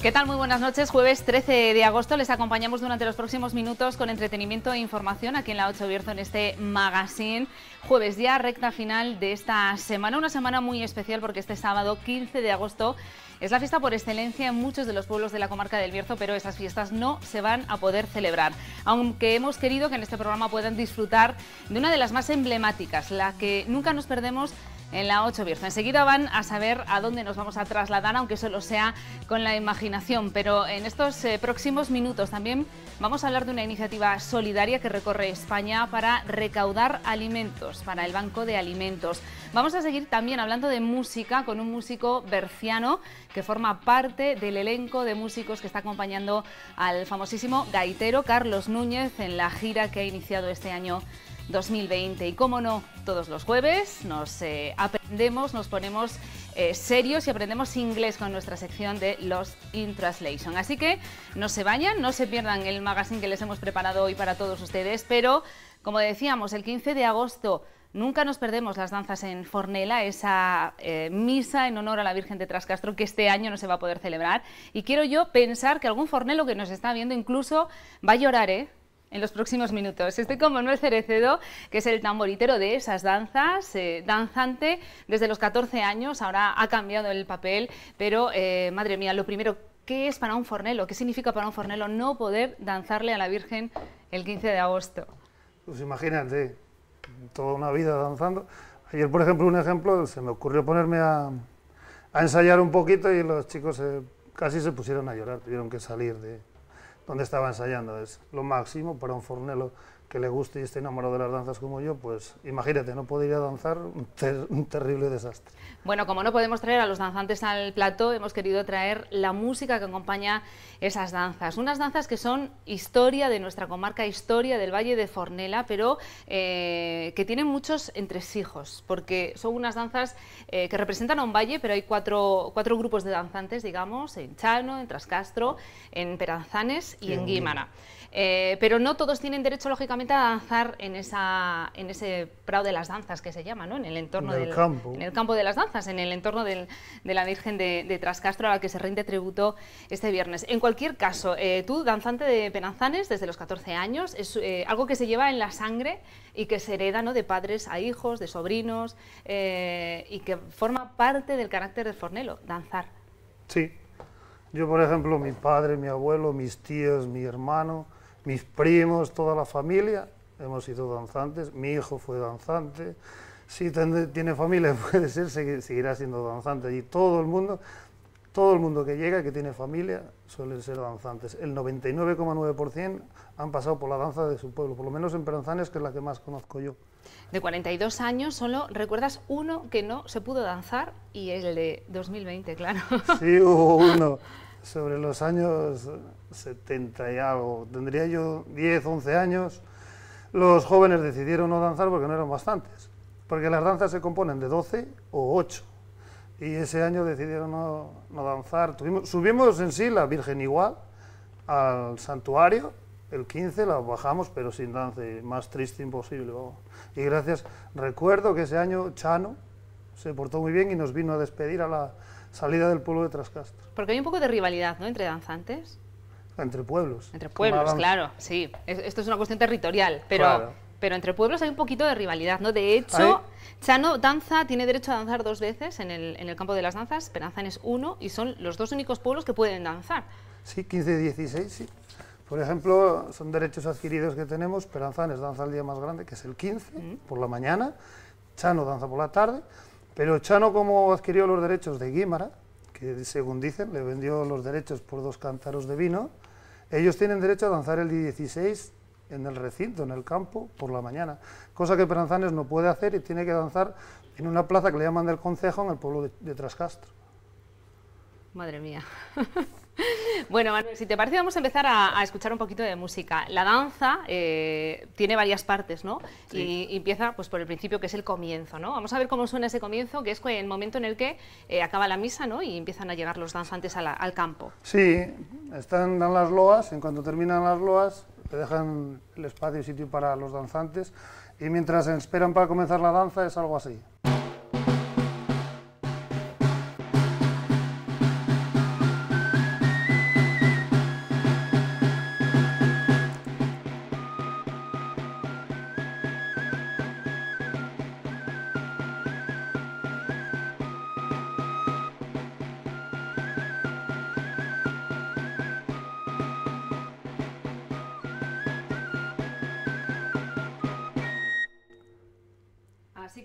¿Qué tal? Muy buenas noches. Jueves 13 de agosto les acompañamos durante los próximos minutos con entretenimiento e información aquí en La 8 Bierzo en este magazine. Jueves ya, recta final de esta semana, una semana muy especial porque este sábado 15 de agosto es la fiesta por excelencia en muchos de los pueblos de la comarca del Bierzo, pero esas fiestas no se van a poder celebrar, aunque hemos querido que en este programa puedan disfrutar de una de las más emblemáticas, la que nunca nos perdemos en La 8 Bierzo. Enseguida van a saber a dónde nos vamos a trasladar, aunque solo sea con la imaginación, pero en estos próximos minutos también vamos a hablar de una iniciativa solidaria que recorre España para recaudar alimentos para el Banco de Alimentos. Vamos a seguir también hablando de música con un músico berciano que forma parte del elenco de músicos que está acompañando al famosísimo gaitero Carlos Núñez en la gira que ha iniciado este año 2020. Y cómo no, todos los jueves nos aprendemos, nos ponemos serios y aprendemos inglés con nuestra sección de Lost in Translation. Así que no se vayan, no se pierdan el magazine que les hemos preparado hoy para todos ustedes, pero como decíamos, el 15 de agosto nunca nos perdemos las danzas en Fornela, esa misa en honor a la Virgen de Trascastro que este año no se va a poder celebrar. Y quiero yo pensar que algún fornelo que nos está viendo incluso va a llorar, en los próximos minutos. Estoy con Manuel Cerecedo, que es el tamboritero de esas danzas, danzante desde los 14 años, ahora ha cambiado el papel, pero madre mía, lo primero, ¿qué es para un fornelo? ¿Qué significa para un fornelo no poder danzarle a la Virgen el 15 de agosto? Pues imagínate, toda una vida danzando. Ayer, por ejemplo, un ejemplo, se me ocurrió ponerme a ensayar un poquito y los chicos casi se pusieron a llorar, tuvieron que salir de donde estaba ensayando. Es lo máximo para un fornelo que le guste y esté enamorado de las danzas como yo, pues imagínate, no podría danzar, un terrible desastre. Bueno, como no podemos traer a los danzantes al plató, hemos querido traer la música que acompaña esas danzas. Unas danzas que son historia de nuestra comarca, historia del Valle de Fornela, pero que tienen muchos entresijos, porque son unas danzas que representan a un valle, pero hay cuatro grupos de danzantes, digamos, en Chano, en Trascastro, en Peranzanes y en Guímara. Pero no todos tienen derecho, lógicamente, a danzar en ese prado de las danzas que se llama, ¿no? En el entorno del campo. En el campo de las danzas, en el entorno de la Virgen de Trascastro, a la que se rinde tributo este viernes. En cualquier caso, tú, danzante de Peranzanes desde los 14 años, es algo que se lleva en la sangre y que se hereda, ¿no?, de padres a hijos, de sobrinos, y que forma parte del carácter del fornelo, danzar. Sí. Yo, por ejemplo, mi padre, mi abuelo, mis tíos, mi hermano, mis primos, toda la familia, hemos sido danzantes. Mi hijo fue danzante. Si tiene familia, puede ser, seguirá siendo danzante. Y todo el mundo que llega, que tiene familia, suelen ser danzantes. El 99,9% han pasado por la danza de su pueblo, por lo menos en Peranzanes, que es la que más conozco yo. De 42 años, solo recuerdas uno que no se pudo danzar, y el de 2020, claro. Sí, hubo uno sobre los años 70 y algo. Tendría yo 10, 11 años. Los jóvenes decidieron no danzar porque no eran bastantes, porque las danzas se componen de 12 o 8. Y ese año decidieron no danzar. Subimos en sí la Virgen igual al santuario, el 15 la bajamos, pero sin danza, y más triste imposible, vamos. Y gracias, recuerdo que ese año Chano se portó muy bien y nos vino a despedir a la salida del pueblo de Trascastro. Porque hay un poco de rivalidad, ¿no?, entre danzantes. Entre pueblos. Entre pueblos, claro, sí. Esto es una cuestión territorial, pero, claro, pero entre pueblos hay un poquito de rivalidad, ¿no? De hecho, Chano tiene derecho a danzar 2 veces en el campo de las danzas, Peranzanes 1, y son los 2 únicos pueblos que pueden danzar. Sí, 15 y 16, sí. Por ejemplo, son derechos adquiridos que tenemos. Peranzanes danza el día más grande, que es el 15, por la mañana. Chano danza por la tarde. Pero Chano, como adquirió los derechos de Guímara, que según dicen, le vendió los derechos por 2 cántaros de vino, ellos tienen derecho a danzar el día 16 en el recinto, en el campo, por la mañana. Cosa que Peranzanes no puede hacer y tiene que danzar en una plaza que le llaman del concejo en el pueblo de Trascastro. Madre mía. Bueno, Manuel, si te parece, vamos a empezar a escuchar un poquito de música. La danza tiene varias partes, ¿no? Sí. Y empieza pues por el principio, que es el comienzo, ¿no? Vamos a ver cómo suena ese comienzo, que es el momento en el que acaba la misa, ¿no?, y empiezan a llegar los danzantes al campo. Sí, están en las loas, en cuanto terminan las loas, te dejan el espacio y sitio para los danzantes, y mientras esperan para comenzar la danza es algo así.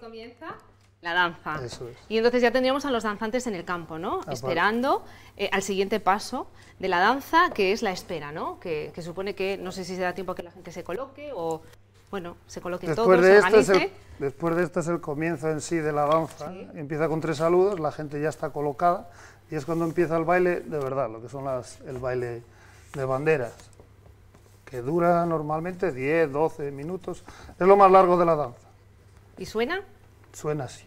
comienza la danza. Eso es. Y entonces ya tendríamos a los danzantes en el campo, ¿no? Esperando al siguiente paso de la danza, que es la espera, ¿no? Que supone que no sé si se da tiempo a que la gente se coloque o, bueno, se coloquen todos, se organice. Después de esto es el comienzo en sí de la danza. Sí. Empieza con 3 saludos, la gente ya está colocada y es cuando empieza el baile de verdad, lo que son el baile de banderas, que dura normalmente 10, 12 minutos. Es lo más largo de la danza. ¿Y suena? Suena así.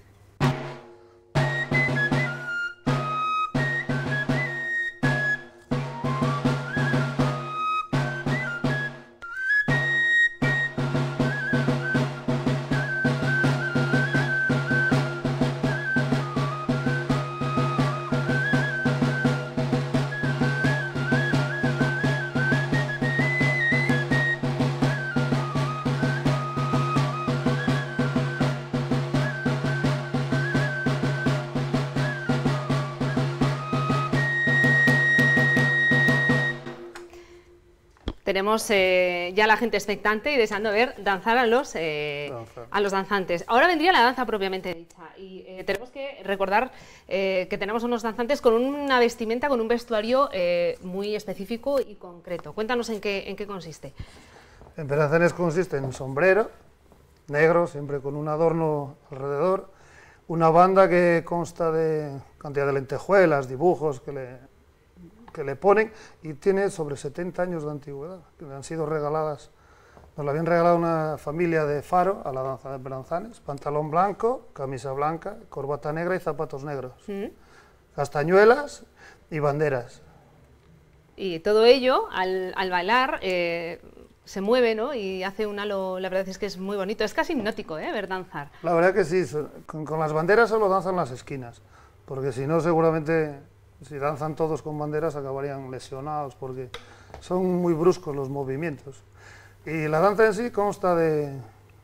Tenemos ya la gente expectante y deseando ver danzar a los danzantes. Ahora vendría la danza propiamente dicha y tenemos que recordar que tenemos unos danzantes con una vestimenta, con un vestuario muy específico y concreto. Cuéntanos en qué consiste. En Beranzanes consiste en un sombrero negro, siempre con un adorno alrededor, una banda que consta de cantidad de lentejuelas, dibujos que le ponen, y tiene sobre 70 años de antigüedad, que le han sido regaladas, nos la habían regalado una familia de Faro a la danza de Beranzanes, pantalón blanco, camisa blanca, corbata negra y zapatos negros, castañuelas y banderas. Y todo ello, al bailar, se mueve, ¿no? Y hace un halo, la verdad es que es muy bonito, es casi hipnótico, ver danzar. La verdad que sí, con las banderas solo danzan las esquinas, porque si no seguramente... Si danzan todos con banderas acabarían lesionados porque son muy bruscos los movimientos. Y la danza en sí consta de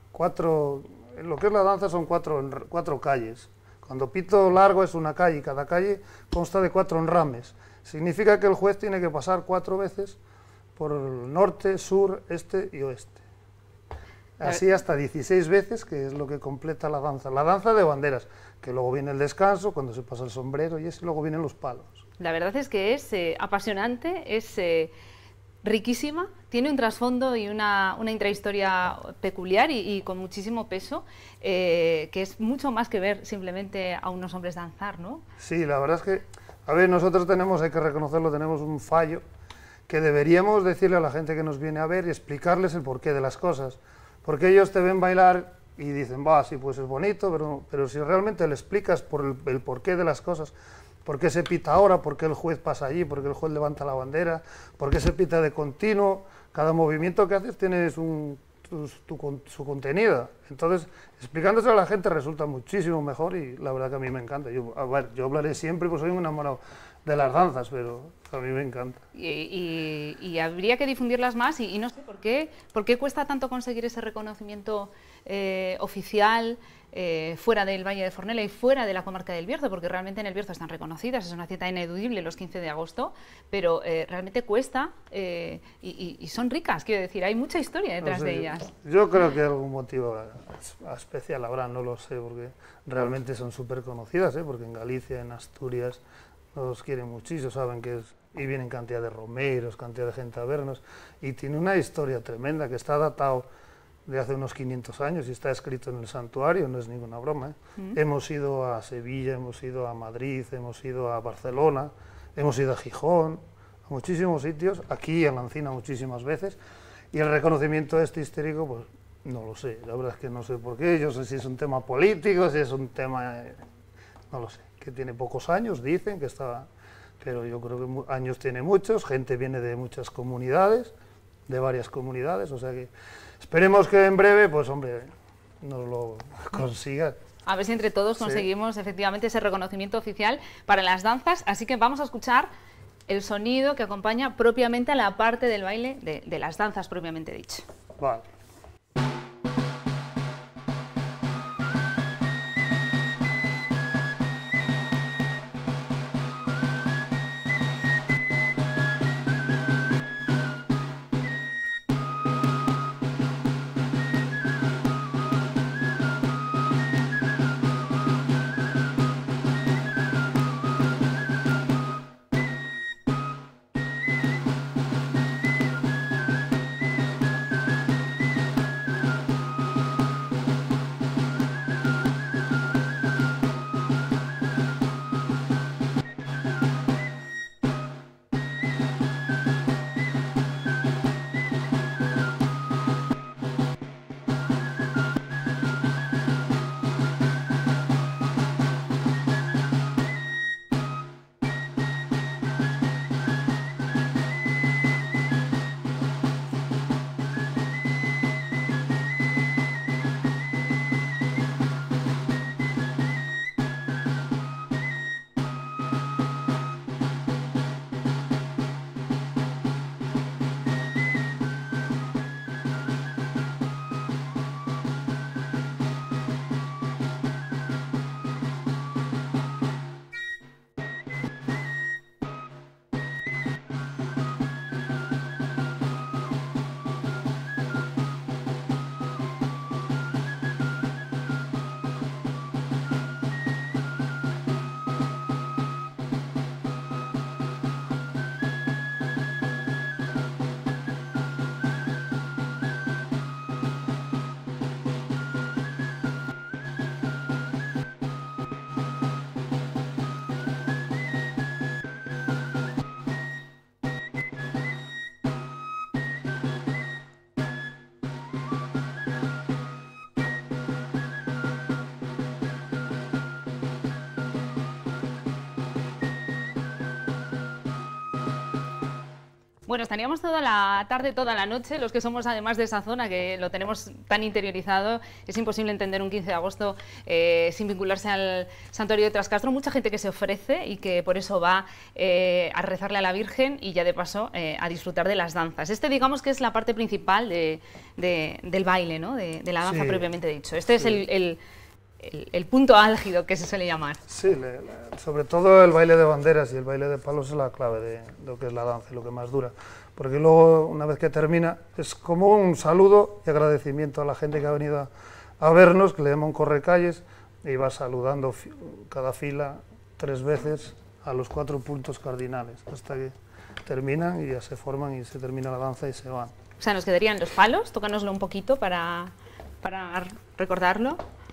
lo que es la danza son cuatro calles. Cuando pito largo es una calle y cada calle consta de 4 enrames. Significa que el juez tiene que pasar 4 veces por el norte, sur, este y oeste. Así hasta 16 veces, que es lo que completa la danza de banderas, que luego viene el descanso, cuando se pasa el sombrero y luego vienen los palos. La verdad es que es apasionante, es riquísima, tiene un trasfondo y una intrahistoria peculiar y con muchísimo peso, que es mucho más que ver simplemente a unos hombres danzar, ¿no? Sí, la verdad es que, a ver, nosotros hay que reconocerlo, tenemos un fallo, que deberíamos decirle a la gente que nos viene a ver y explicarles el porqué de las cosas. Porque ellos te ven bailar y dicen, va, sí, pues es bonito, pero si realmente le explicas por el porqué de las cosas, por qué se pita ahora, por qué el juez pasa allí, por qué el juez levanta la bandera, por qué se pita de continuo, cada movimiento que haces tiene su contenido. Entonces, explicándose a la gente resulta muchísimo mejor y la verdad que a mí me encanta. Yo hablaré siempre, pues soy un enamorado de las danzas, pero a mí me encanta. Y habría que difundirlas más y no sé por qué cuesta tanto conseguir ese reconocimiento oficial fuera del Valle de Fornells y fuera de la comarca del Bierzo, porque realmente en el Bierzo están reconocidas, es una cita ineludible los 15 de agosto, pero realmente cuesta y son ricas, quiero decir, hay mucha historia detrás de ellas. Yo creo que algún motivo especial habrá, no lo sé, porque realmente son súper conocidas, porque en Galicia, en Asturias, los quieren muchísimo, saben que y vienen cantidad de romeros, cantidad de gente a vernos, y tiene una historia tremenda que está datado de hace unos 500 años y está escrito en el santuario, no es ninguna broma. Hemos ido a Sevilla, hemos ido a Madrid, hemos ido a Barcelona, hemos ido a Gijón, a muchísimos sitios, aquí en la Encina muchísimas veces, y el reconocimiento histérico, pues no lo sé, la verdad es que no sé por qué, yo sé si es un tema político, si es un tema, no lo sé, que tiene pocos años, dicen que está, pero yo creo que años tiene muchos, gente viene de muchas comunidades, de varias comunidades, o sea que esperemos que en breve, pues hombre, nos lo consigan. A ver si entre todos conseguimos efectivamente ese reconocimiento oficial para las danzas, así que vamos a escuchar el sonido que acompaña propiamente a la parte del baile de las danzas propiamente dicho. Vale. Bueno, estaríamos toda la tarde, toda la noche, los que somos además de esa zona, que lo tenemos tan interiorizado, es imposible entender un 15 de agosto sin vincularse al santuario de Trascastro. Mucha gente que se ofrece y que por eso va a rezarle a la Virgen y ya de paso a disfrutar de las danzas. Digamos que es la parte principal del baile, ¿no? de la danza propiamente dicho. Este es el punto álgido que se suele llamar. Sí, sobre todo el baile de banderas y el baile de palos es la clave de lo que es la danza y lo que más dura, porque luego, una vez que termina, es como un saludo y agradecimiento a la gente que ha venido a vernos, que le llama un correcalles, y va saludando cada fila 3 veces a los 4 puntos cardinales, hasta que terminan y ya se forman y se termina la danza y se van. O sea, nos quedarían los palos, tócanoslo un poquito para recordarlo.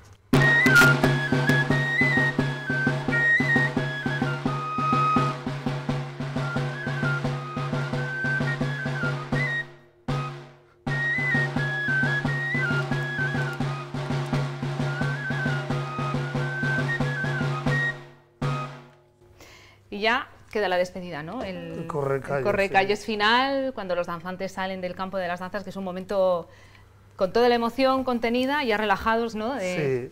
Y ya queda la despedida, ¿no? El correcalles final, cuando los danzantes salen del campo de las danzas, que es un momento con toda la emoción contenida, ya relajados, ¿no? Sí.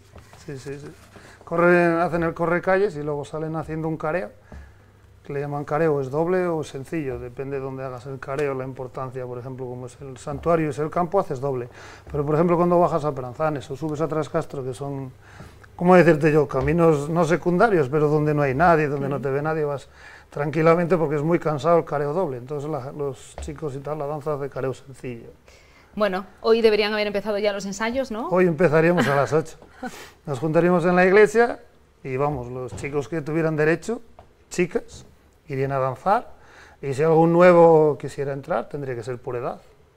Hacen el correcalles y luego salen haciendo un careo, que le llaman careo, es doble o sencillo, depende de dónde hagas el careo, la importancia, por ejemplo, como es el santuario y es el campo, haces doble. Pero, por ejemplo, cuando bajas a Peranzanes o subes a Trascastro, que son, ¿cómo decirte yo?, caminos no secundarios, pero donde no hay nadie, donde no te ve nadie, vas tranquilamente porque es muy cansado el careo doble. Entonces los chicos y tal, la danza hace careo sencillo. Bueno, hoy deberían haber empezado ya los ensayos, ¿no? Hoy empezaríamos a las 8. Nos juntaríamos en la iglesia y vamos, los chicos que tuvieran derecho, chicas, irían a danzar, y si algún nuevo quisiera entrar, tendría que ser por edad.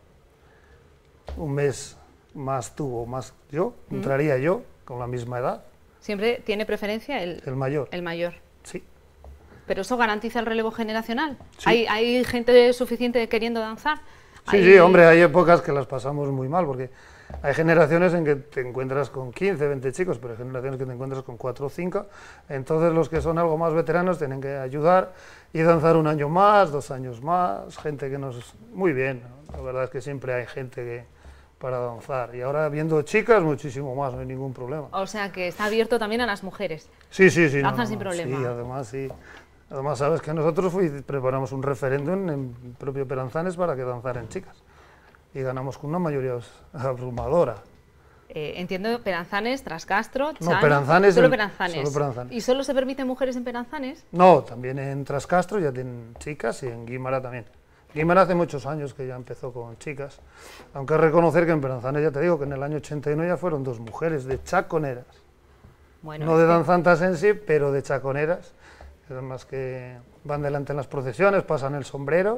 Un mes más tú o más yo, entraría yo con la misma edad. ¿Siempre tiene preferencia el mayor? El mayor. Sí. ¿Pero eso garantiza el relevo generacional? Sí. ¿Hay gente suficiente queriendo danzar? Sí, hombre, hay épocas que las pasamos muy mal, porque hay generaciones en que te encuentras con 15, 20 chicos, pero hay generaciones que te encuentras con 4 o 5, entonces los que son algo más veteranos tienen que ayudar y danzar 1 año más, 2 años más, gente que nos... Muy bien, ¿no? La verdad es que siempre hay gente para danzar, y ahora viendo chicas muchísimo más, no hay ningún problema. O sea que está abierto también a las mujeres. Sí. Danzan sin problema. Sí, además sí. Además, sabes que nosotros preparamos un referéndum en propio Peranzanes para que danzaran chicas. Y ganamos con una mayoría abrumadora. Entiendo, Peranzanes, Trascastro, Chano... No, Peranzanes... Solo Peranzanes. Solo Peranzanes. ¿Y solo se permiten mujeres en Peranzanes? No, también en Trascastro ya tienen chicas y en Guímara también. Guímara hace muchos años que ya empezó con chicas. Aunque reconocer que en Peranzanes, ya te digo, que en el año 81 ya fueron 2 mujeres de chaconeras. Bueno, no de danzantas en sí, pero de chaconeras. Son las que van delante en las procesiones, pasan el sombrero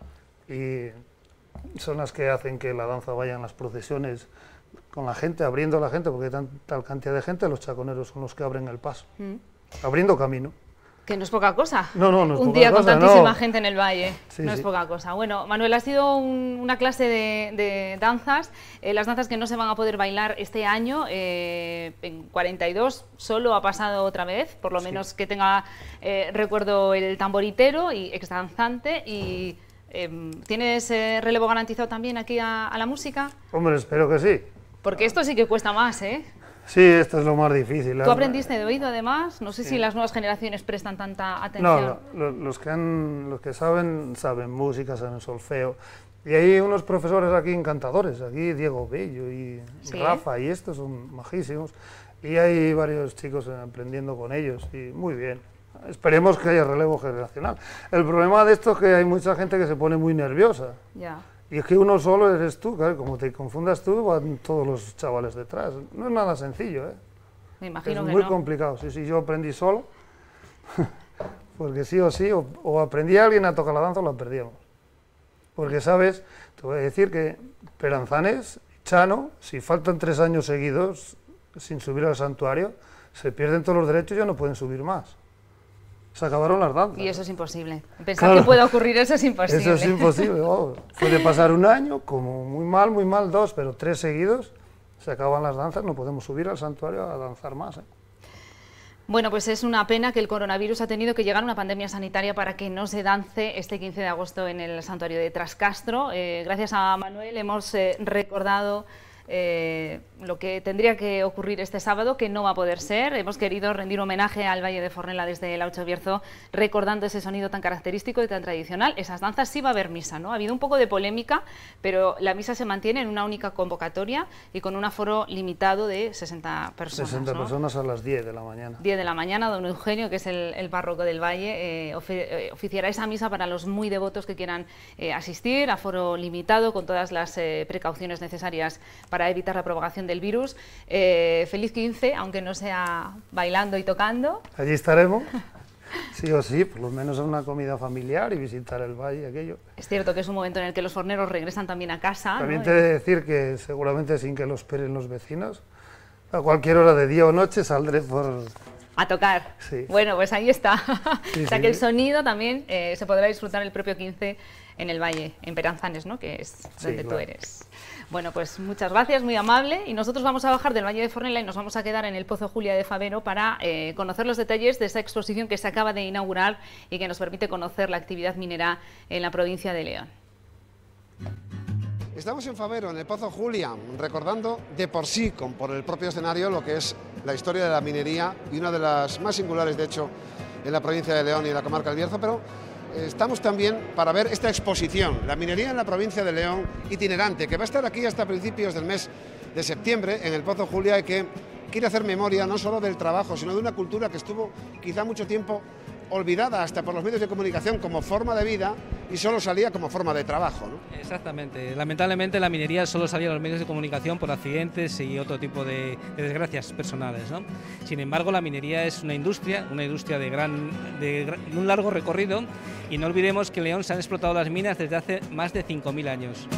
y son las que hacen que la danza vaya en las procesiones con la gente, abriendo a la gente, porque hay tal cantidad de gente, los chaconeros son los que abren el paso, abriendo camino. Que no es poca cosa. No es un poca día cosa, con tantísima gente en el valle. Sí, no es poca cosa. Bueno, Manuel, ha sido una clase de danzas, las danzas que no se van a poder bailar este año, en 42 solo ha pasado otra vez, por lo menos que tenga recuerdo el tamboritero y exdanzante, y ¿tienes relevo garantizado también aquí a la música? Hombre, espero que sí. Porque esto sí que cuesta más, ¿eh? Sí, esto es lo más difícil. ¿Tú aprendiste de oído, además? No sé si las nuevas generaciones prestan tanta atención. No, los que saben música, saben solfeo. Y hay unos profesores aquí encantadores, aquí Diego Bello y Rafa, y estos son majísimos. Y hay varios chicos aprendiendo con ellos, y muy bien. Esperemos que haya relevo generacional. El problema de esto es que hay mucha gente que se pone muy nerviosa. Ya. Y es que uno solo eres tú, claro, como te confundas tú, van todos los chavales detrás. No es nada sencillo, ¿eh? Me imagino que es muy complicado. Sí, yo aprendí solo, porque sí o sí, o aprendí a alguien a tocar la danza o la perdíamos. Porque, ¿sabes? Te voy a decir que Peranzanes, Chano, si faltan 3 años seguidos sin subir al santuario, se pierden todos los derechos y ya no pueden subir más. Se acabaron las danzas. Y eso es imposible. Pensar que pueda ocurrir eso es imposible. Eso es imposible. Puede pasar 1 año, como muy mal, 2, pero 3 seguidos, se acaban las danzas, no podemos subir al santuario a danzar más. Bueno, pues es una pena que el coronavirus ha tenido que llegar a una pandemia sanitaria para que no se dance este 15 de agosto en el santuario de Trascastro. Gracias a Manuel hemos recordado lo que tendría que ocurrir este sábado, que no va a poder ser. Hemos querido rendir homenaje al Valle de Fornelà desde el Aucho Bierzo, recordando ese sonido tan característico y tan tradicional. Esas danzas sí va a haber misa, ¿no? Ha habido un poco de polémica, pero la misa se mantiene en una única convocatoria y con un aforo limitado de 60 personas. 60 ¿no? personas a las 10 de la mañana. 10 de la mañana, don Eugenio, que es el párroco del Valle, oficiará esa misa para los muy devotos que quieran asistir, aforo limitado, con todas las precauciones necesarias para evitar la propagación del virus. Feliz 15, aunque no sea bailando y tocando. Allí estaremos, sí o sí, por lo menos en una comida familiar y visitar el valle, aquello. Es cierto que es un momento en el que los forneros regresan también a casa, También ¿no? te he de decir que seguramente sin que lo esperen los vecinos, a cualquier hora de día o noche saldré por... A tocar. Sí. Bueno, pues ahí está. Sí, o sea sí. que el sonido también se podrá disfrutar el propio 15 en el Valle, en Peranzanes, ¿no? Que es donde Sí, tú claro. eres. Bueno, pues muchas gracias, muy amable. Y nosotros vamos a bajar del Valle de Fornelà y nos vamos a quedar en el Pozo Julia de Favero para conocer los detalles de esa exposición que se acaba de inaugurar y que nos permite conocer la actividad minera en la provincia de León. Estamos en Favero, en el Pozo Julia, recordando de por sí, por el propio escenario, lo que es la historia de la minería y una de las más singulares, de hecho, en la provincia de León y en la comarca del Bierzo, pero estamos también para ver esta exposición, la minería en la provincia de León itinerante, que va a estar aquí hasta principios del mes de septiembre en el Pozo Julia y que quiere hacer memoria no solo del trabajo, sino de una cultura que estuvo quizá mucho tiempo olvidada hasta por los medios de comunicación como forma de vida y solo salía como forma de trabajo, ¿no? Exactamente. Lamentablemente la minería solo salía en los medios de comunicación por accidentes y otro tipo de desgracias personales, ¿no? Sin embargo, la minería es una industria de un largo recorrido y no olvidemos que en León se han explotado las minas desde hace más de 5.000 años.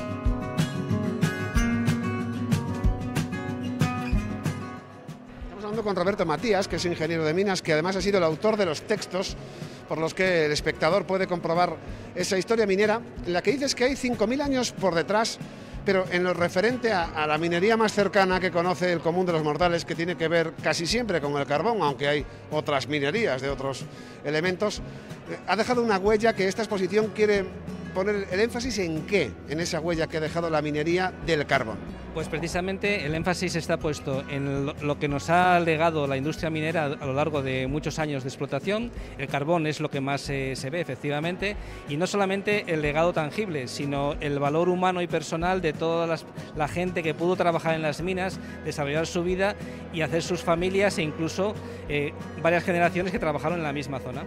Con Roberto Matías, que es ingeniero de minas, que además ha sido el autor de los textos por los que el espectador puede comprobar esa historia minera, en la que dices que hay 5.000 años por detrás, pero en lo referente a la minería más cercana que conoce el común de los mortales, que tiene que ver casi siempre con el carbón, aunque hay otras minerías de otros elementos, ha dejado una huella que esta exposición quiere poner el énfasis en qué, en esa huella que ha dejado la minería del carbón. Pues precisamente el énfasis está puesto en lo que nos ha legado la industria minera a lo largo de muchos años de explotación. El carbón es lo que más se ve efectivamente, y no solamente el legado tangible, sino el valor humano y personal de toda la gente que pudo trabajar en las minas, desarrollar su vida y hacer sus familias, e incluso varias generaciones que trabajaron en la misma zona.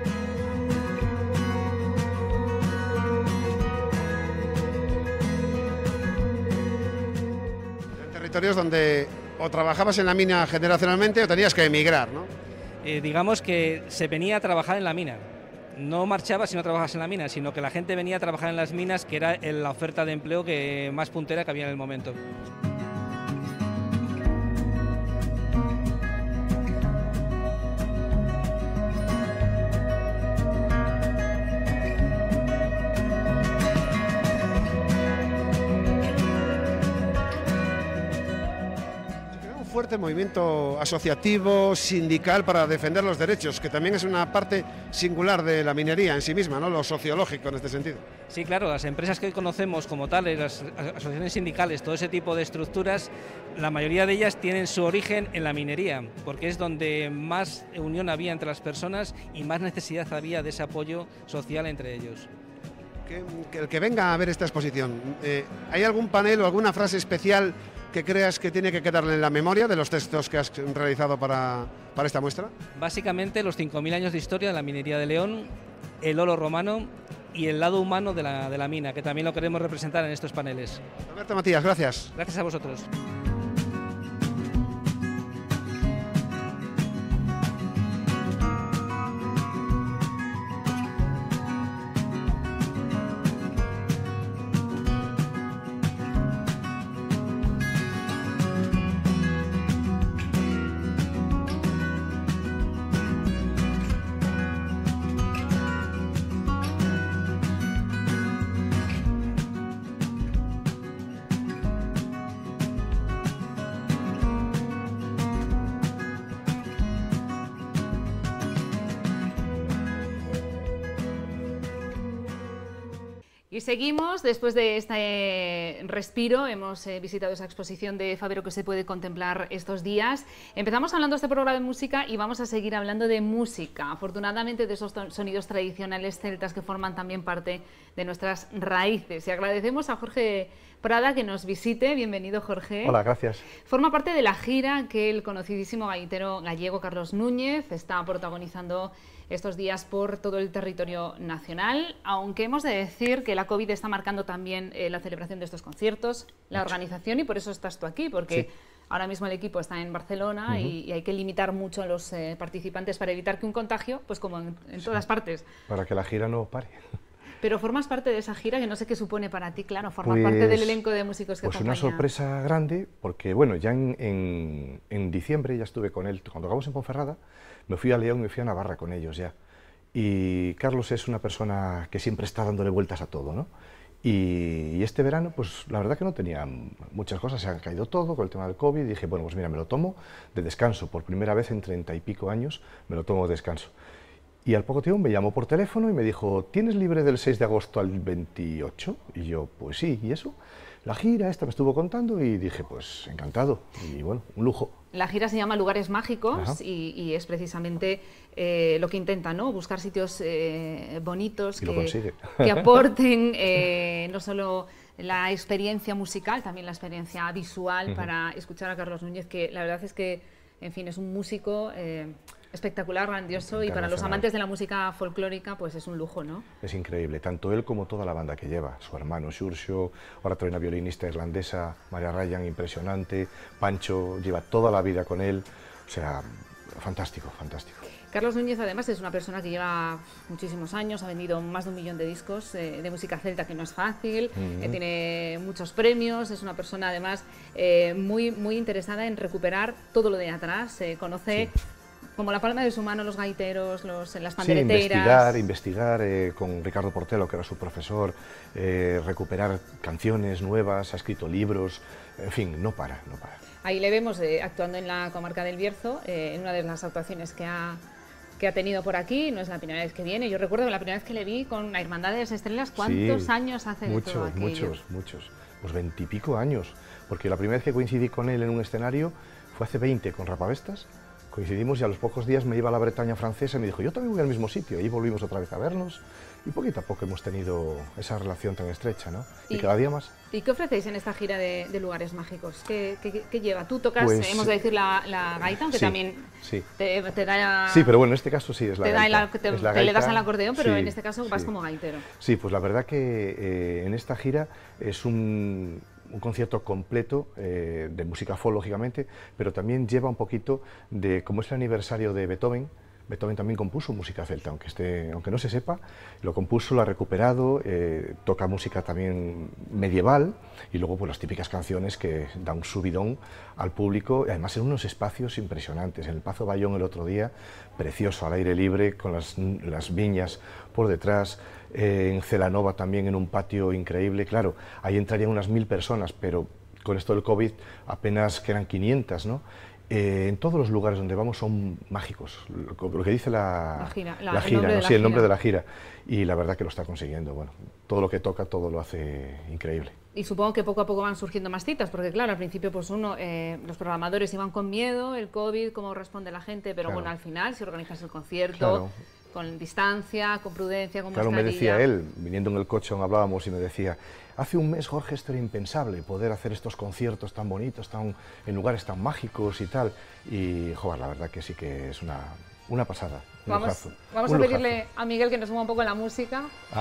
Territorios donde o trabajabas en la mina generacionalmente o tenías que emigrar, ¿no? Digamos que se venía a trabajar en la mina. No marchabas si no trabajabas en la mina, sino que la gente venía a trabajar en las minas, que era la oferta de empleo más puntera que había en el momento. Fuerte movimiento asociativo, sindical para defender los derechos, que también es una parte singular de la minería en sí misma, ¿no? Lo sociológico en este sentido. Sí, claro, las empresas que conocemos como tales, las asociaciones sindicales, todo ese tipo de estructuras, la mayoría de ellas tienen su origen en la minería, porque es donde más unión había entre las personas y más necesidad había de ese apoyo social entre ellos. Que el que venga a ver esta exposición, ¿hay algún panel o alguna frase especial que creas que tiene que quedarle en la memoria de los textos que has realizado para esta muestra? Básicamente los 5.000 años de historia de la minería de León, el oro romano y el lado humano de la mina, que también lo queremos representar en estos paneles. Roberto Matías, gracias. Gracias a vosotros. Y seguimos, después de este respiro, hemos visitado esa exposición de Fabero que se puede contemplar estos días. Empezamos hablando de este programa de música y vamos a seguir hablando de música, afortunadamente de esos sonidos tradicionales celtas que forman también parte de nuestras raíces. Y agradecemos a Jorge Prada que nos visite. Bienvenido, Jorge. Hola, gracias. Forma parte de la gira que el conocidísimo gaitero gallego Carlos Núñez está protagonizando estos días por todo el territorio nacional, aunque hemos de decir que la COVID está marcando también la celebración de estos conciertos, la organización, y por eso estás tú aquí, porque sí, ahora mismo el equipo está en Barcelona y hay que limitar mucho a los participantes para evitar que un contagio, pues como en todas partes. Para que la gira no pare. Pero formas parte de esa gira, que no sé qué supone para ti, claro, formar parte del elenco de músicos que acompaña. Pues una sorpresa grande, porque bueno, ya en diciembre ya estuve con él, cuando acabamos en Ponferrada, me fui a León y me fui a Navarra con ellos ya. Y Carlos es una persona que siempre está dándole vueltas a todo, ¿no? Y este verano, pues la verdad que no tenía muchas cosas, se ha caído todo con el tema del COVID, y dije, bueno, pues mira, me lo tomo de descanso, por primera vez en 30 y pico años me lo tomo de descanso. Y al poco tiempo me llamó por teléfono y me dijo, ¿tienes libre del 6 de agosto al 28? Y yo, pues sí, ¿y eso? La gira esta me estuvo contando y dije, pues encantado, y bueno, un lujo. La gira se llama Lugares Mágicos y es precisamente lo que intenta, ¿no? Buscar sitios bonitos que aporten no solo la experiencia musical, también la experiencia visual para escuchar a Carlos Núñez, que la verdad es que, en fin, es un músico espectacular, grandioso, y para los amantes de la música folclórica pues es un lujo, ¿no? Es increíble, tanto él como toda la banda que lleva, su hermano Xurxo, ahora trae una violinista irlandesa, María Ryan, impresionante, Pancho lleva toda la vida con él, o sea, fantástico, fantástico. Carlos Núñez además es una persona que lleva muchísimos años, ha vendido más de 1 millón de discos de música celta, que no es fácil, tiene muchos premios, es una persona además muy interesada en recuperar todo lo de atrás, conoce como la palma de su mano los gaiteros, las pandereteras. Sí, investigar con Ricardo Portelo, que era su profesor, recuperar canciones nuevas, ha escrito libros, en fin, no para. Ahí le vemos actuando en la comarca del Bierzo, en una de las actuaciones que ha tenido por aquí, no es la primera vez que viene. Yo recuerdo la primera vez que le vi con la Hermandad de las Estrellas, ¿cuántos años hace de todo aquello? Muchos, pues 20 y pico años, porque la primera vez que coincidí con él en un escenario fue hace 20 con Rapavestas. Coincidimos y a los pocos días me iba a la Bretaña francesa y me dijo, yo también voy al mismo sitio, y volvimos otra vez a vernos, y poquito a poco hemos tenido esa relación tan estrecha, ¿no? Y cada día más. ¿Y qué ofrecéis en esta gira de Lugares Mágicos? ¿Qué lleva? Tú tocas, pues, hemos de decir, la gaita, aunque también te da... Sí, pero bueno, en este caso sí es la gaita. Te le das al acordeón, pero en este caso vas como gaitero. Sí, pues la verdad que en esta gira es un concierto completo de música folk, lógicamente, pero también lleva un poquito de, como es el aniversario de Beethoven, Beethoven también compuso música celta, aunque no se sepa, lo compuso, lo ha recuperado, toca música también medieval, y luego pues las típicas canciones que dan un subidón al público, y además en unos espacios impresionantes. En el Pazo Bayón el otro día, precioso, al aire libre, con las viñas por detrás, en Celanova también en un patio increíble. Claro, ahí entrarían unas 1000 personas, pero con esto del COVID apenas quedan 500, ¿no? En todos los lugares donde vamos son mágicos, lo que dice la gira, el nombre de la gira, y la verdad que lo está consiguiendo. Bueno, todo lo que toca, todo lo hace increíble. Y supongo que poco a poco van surgiendo más citas, porque claro, al principio pues los programadores iban con miedo, el COVID, cómo responde la gente, pero bueno, al final si organizas el concierto con distancia, con prudencia, con mascarilla... Claro, me decía él, viniendo en el coche hablábamos y me decía, hace un mes, Jorge, esto era impensable, poder hacer estos conciertos tan bonitos, en lugares tan mágicos y tal, y joder, la verdad que sí que es una pasada, Vamos a pedirle a Miguel que nos mueva un poco la música.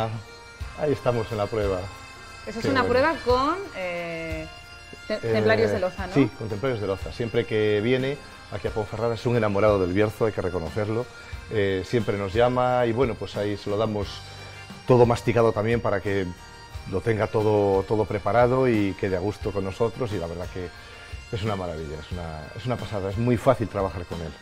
Ahí estamos en la prueba. Eso es una prueba con Templarios de Loza, ¿no? Sí, con Templarios de Loza. Siempre que viene aquí a Ponferrada es un enamorado del Bierzo, hay que reconocerlo. Siempre nos llama y bueno, pues ahí se lo damos todo masticado también para que lo tenga todo preparado y quede a gusto con nosotros, y la verdad que es una maravilla, es una pasada, es muy fácil trabajar con él.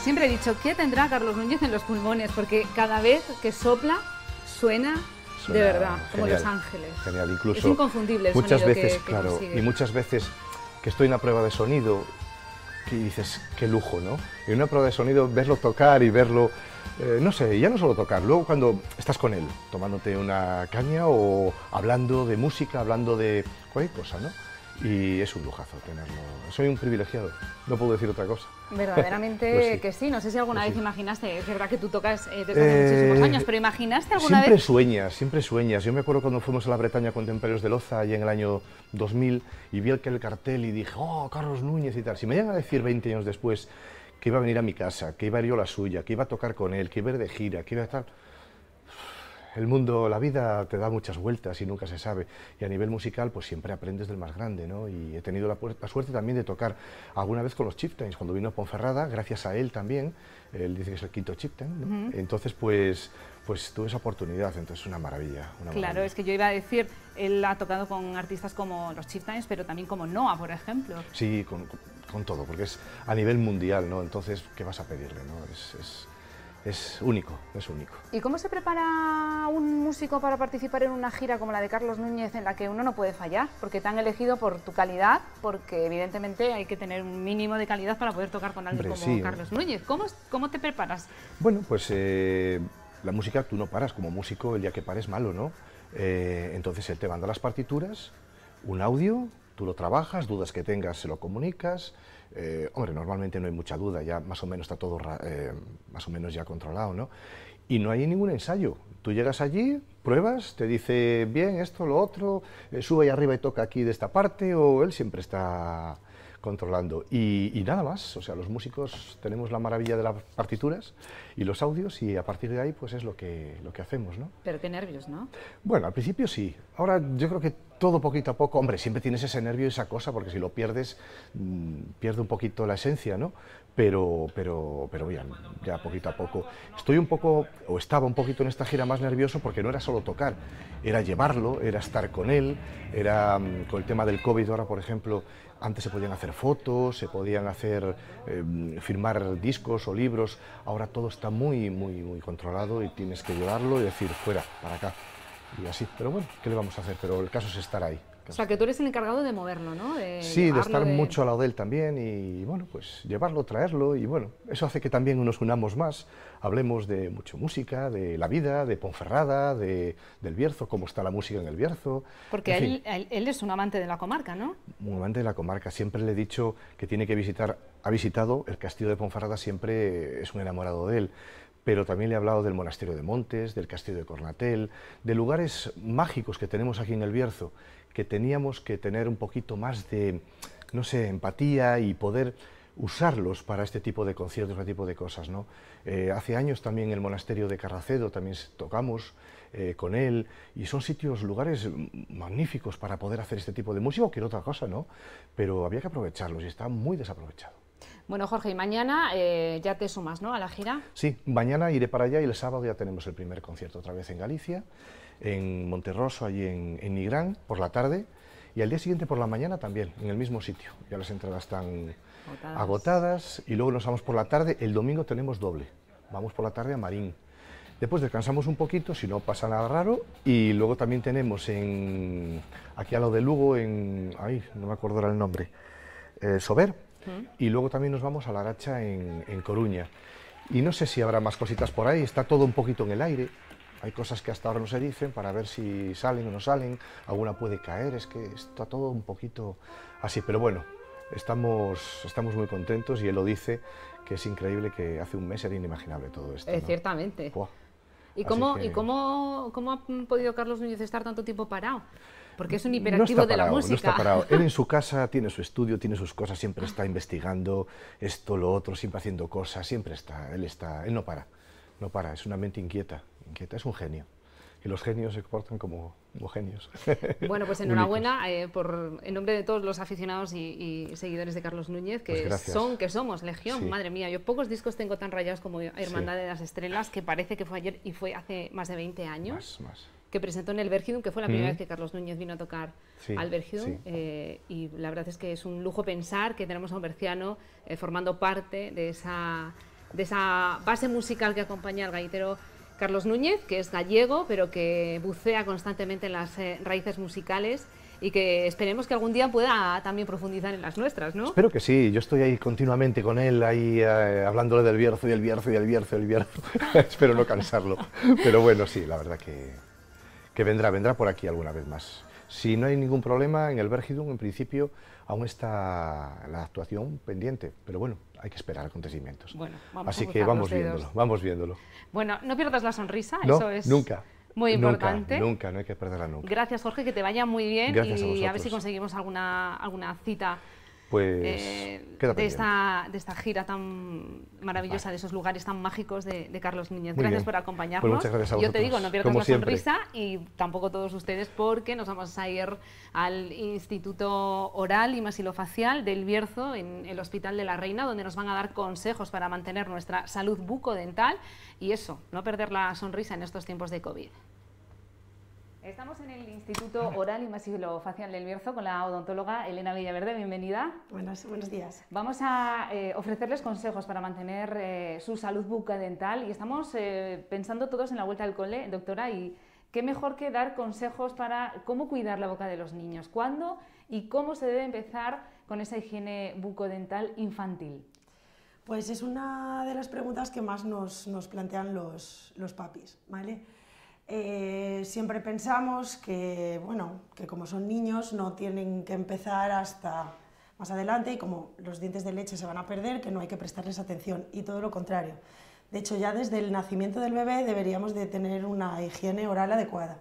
Siempre he dicho, ¿qué tendrá Carlos Núñez en los pulmones? Porque cada vez que sopla, suena de verdad, como genial, Los Ángeles. Genial, incluso es inconfundible el muchas sonido veces, que claro, consigue. y muchas veces que estoy en una prueba de sonido, que dices, qué lujo, ¿no? En una prueba de sonido, verlo tocar y verlo, no sé, ya no solo tocar, luego cuando estás con él, tomándote una caña o hablando de música, hablando de cualquier cosa, ¿no? Y es un lujazo tenerlo. Soy un privilegiado, no puedo decir otra cosa. Verdaderamente Pues sí. que sí. No sé si alguna Pues vez sí. imaginaste, es verdad que tú tocas desde hace muchísimos años, pero ¿imaginaste alguna Siempre vez? sueñas, siempre sueñas. Yo me acuerdo cuando fuimos a la Bretaña Contemporáneos de Loza, allí en el año 2000, y vi el cartel y dije, oh, Carlos Núñez y tal. Si me llegan a decir 20 años después que iba a venir a mi casa, que iba a ir yo a la suya, que iba a tocar con él, que iba a ir de gira, que iba a tal... El mundo, la vida te da muchas vueltas y nunca se sabe. Y a nivel musical, pues siempre aprendes del más grande, ¿no? Y he tenido la suerte también de tocar alguna vez con los Chieftains, cuando vino a Ponferrada, gracias a él también. Él dice que es el quinto Chieftain, ¿no? Entonces, pues tuve esa oportunidad, entonces una maravilla. Claro, maravilla. es que yo iba a decir, él ha tocado con artistas como los Chieftains, pero también como Noah, por ejemplo. Sí, con todo, porque es a nivel mundial, ¿no? Entonces, ¿qué vas a pedirle, no? Es único, es único. ¿Y cómo se prepara un músico para participar en una gira como la de Carlos Núñez, en la que uno no puede fallar? Porque te han elegido por tu calidad, porque evidentemente hay que tener un mínimo de calidad para poder tocar con alguien como Carlos Núñez. ¿Cómo te preparas? Bueno, pues la música tú no paras, como músico el día que pares malo, ¿no? Entonces él te manda las partituras, un audio, tú lo trabajas, dudas que tengas se lo comunicas. Hombre, normalmente no hay mucha duda, ya más o menos está todo más o menos ya controlado, ¿no? Y no hay ningún ensayo. Tú llegas allí, pruebas, te dice, bien, esto, lo otro, sube ahí arriba y toca aquí de esta parte, o él siempre está controlando. Y nada más, o sea, los músicos tenemos la maravilla de las partituras y los audios, y a partir de ahí pues es lo que hacemos, ¿no? Pero qué nervios, ¿no? Bueno, al principio sí. Ahora yo creo que todo poquito a poco, hombre, siempre tienes ese nervio y esa cosa, porque si lo pierdes, pierde un poquito la esencia, ¿no? Pero bien, ya poquito a poco. Estoy un poco, o estaba un poquito en esta gira más nervioso, porque no era solo tocar, era llevarlo, era estar con él, era con el tema del COVID ahora, por ejemplo, antes se podían hacer fotos, se podían hacer, firmar discos o libros, ahora todo está muy controlado y tienes que llevarlo y decir, fuera, para acá. Y así, pero bueno, ¿qué le vamos a hacer? Pero el caso es estar ahí. O sea, que tú eres el encargado de moverlo, ¿no? Sí, de estar mucho al lado de él también y, bueno, pues llevarlo, traerlo y, bueno, eso hace que también nos unamos más, hablemos de mucha música, de la vida, de Ponferrada, del Bierzo, cómo está la música en el Bierzo. Porque en fin, él es un amante de la comarca, ¿no? un amante de la comarca, siempre le he dicho que tiene que visitar, ha visitado el castillo de Ponferrada, siempre es un enamorado de él. Pero también le he hablado del monasterio de Montes, del castillo de Cornatel, de lugares mágicos que tenemos aquí en el Bierzo, que teníamos que tener un poquito más de, no sé, empatía y poder usarlos para este tipo de conciertos, este tipo de cosas, ¿no? Hace años también el monasterio de Carracedo también tocamos con él, y son sitios, lugares magníficos para poder hacer este tipo de música o cualquier otra cosa, ¿no? Pero había que aprovecharlos y está muy desaprovechado. Bueno, Jorge, y mañana ya te sumas, ¿no?, a la gira. Sí, mañana iré para allá y el sábado ya tenemos el primer concierto otra vez en Galicia, en Monterroso, allí en Nigrán, por la tarde, y al día siguiente por la mañana también, en el mismo sitio. Ya las entradas están agotadas y luego nos vamos por la tarde. El domingo tenemos doble, vamos por la tarde a Marín. Después descansamos un poquito, si no pasa nada raro, y luego también tenemos aquí a lo de Lugo, no me acuerdo ahora el nombre, Sober. Y luego también nos vamos a La Aracha en Coruña. Y no sé si habrá más cositas por ahí, está todo un poquito en el aire. Hay cosas que hasta ahora no se dicen para ver si salen o no salen, alguna puede caer, es que está todo un poquito así. Pero bueno, estamos muy contentos y él lo dice, que es increíble, que hace un mes era inimaginable todo esto, ¿no? Ciertamente. Buah. ¿Y cómo ha podido Carlos Núñez estar tanto tiempo parado? Porque es un No hiperactivo está de la parado, música. no está parado. Él en su casa tiene su estudio, tiene sus cosas, siempre está investigando esto, lo otro, siempre haciendo cosas, siempre está, él no para, es una mente inquieta, es un genio. Y los genios se comportan como genios. Bueno, pues enhorabuena en nombre de todos los aficionados y seguidores de Carlos Núñez, que somos Legión, sí. Madre mía, yo pocos discos tengo tan rayados como Hermandad de las Estrellas, que parece que fue ayer y fue hace más de 20 años. Más. Que presentó en el Vergidum, que fue la primera vez que Carlos Núñez vino a tocar al Vergidum, y la verdad es que es un lujo pensar que tenemos a un berciano formando parte de esa de esa base musical que acompaña al gaitero Carlos Núñez, que es gallego, pero que bucea constantemente en las raíces musicales y que esperemos que algún día pueda también profundizar en las nuestras, ¿no? Espero que sí, yo estoy ahí continuamente con él, ahí hablándole del Bierzo y del Bierzo y del Bierzo y del Bierzo. Espero no cansarlo, pero bueno, sí, la verdad que vendrá por aquí alguna vez más. Si no hay ningún problema, en el Vergidum, en principio, aún está la actuación pendiente, pero bueno, hay que esperar acontecimientos. Bueno, así que vamos viéndolo. Bueno, no pierdas la sonrisa, no, eso es nunca. Muy importante. Nunca, no hay que perderla nunca. Gracias, Jorge, que te vaya muy bien. Gracias y a ver si conseguimos alguna cita pues, de esta gira tan maravillosa, de esos lugares tan mágicos de Carlos Núñez. Gracias por acompañarnos. Pues muchas gracias a vosotros. Yo te digo, no pierdas Como la siempre. sonrisa y tampoco todos ustedes, porque nos vamos a ir al Instituto Oral y Masilofacial del Bierzo, en el Hospital de la Reina, donde nos van a dar consejos para mantener nuestra salud bucodental y eso, no perder la sonrisa en estos tiempos de COVID. Estamos en el Instituto Oral y Masilofacial del Bierzo con la odontóloga Elena Villaverde. Bienvenida. Buenos días. Vamos a ofrecerles consejos para mantener su salud bucodental y estamos pensando todos en la vuelta al cole, doctora, y qué mejor que dar consejos para cómo cuidar la boca de los niños, cuándo y cómo se debe empezar con esa higiene bucodental infantil. Pues es una de las preguntas que más nos plantean los papis, ¿vale? Siempre pensamos que, bueno, que como son niños no tienen que empezar hasta más adelante y como los dientes de leche se van a perder, que no hay que prestarles atención y todo lo contrario. De hecho, ya desde el nacimiento del bebé deberíamos de tener una higiene oral adecuada.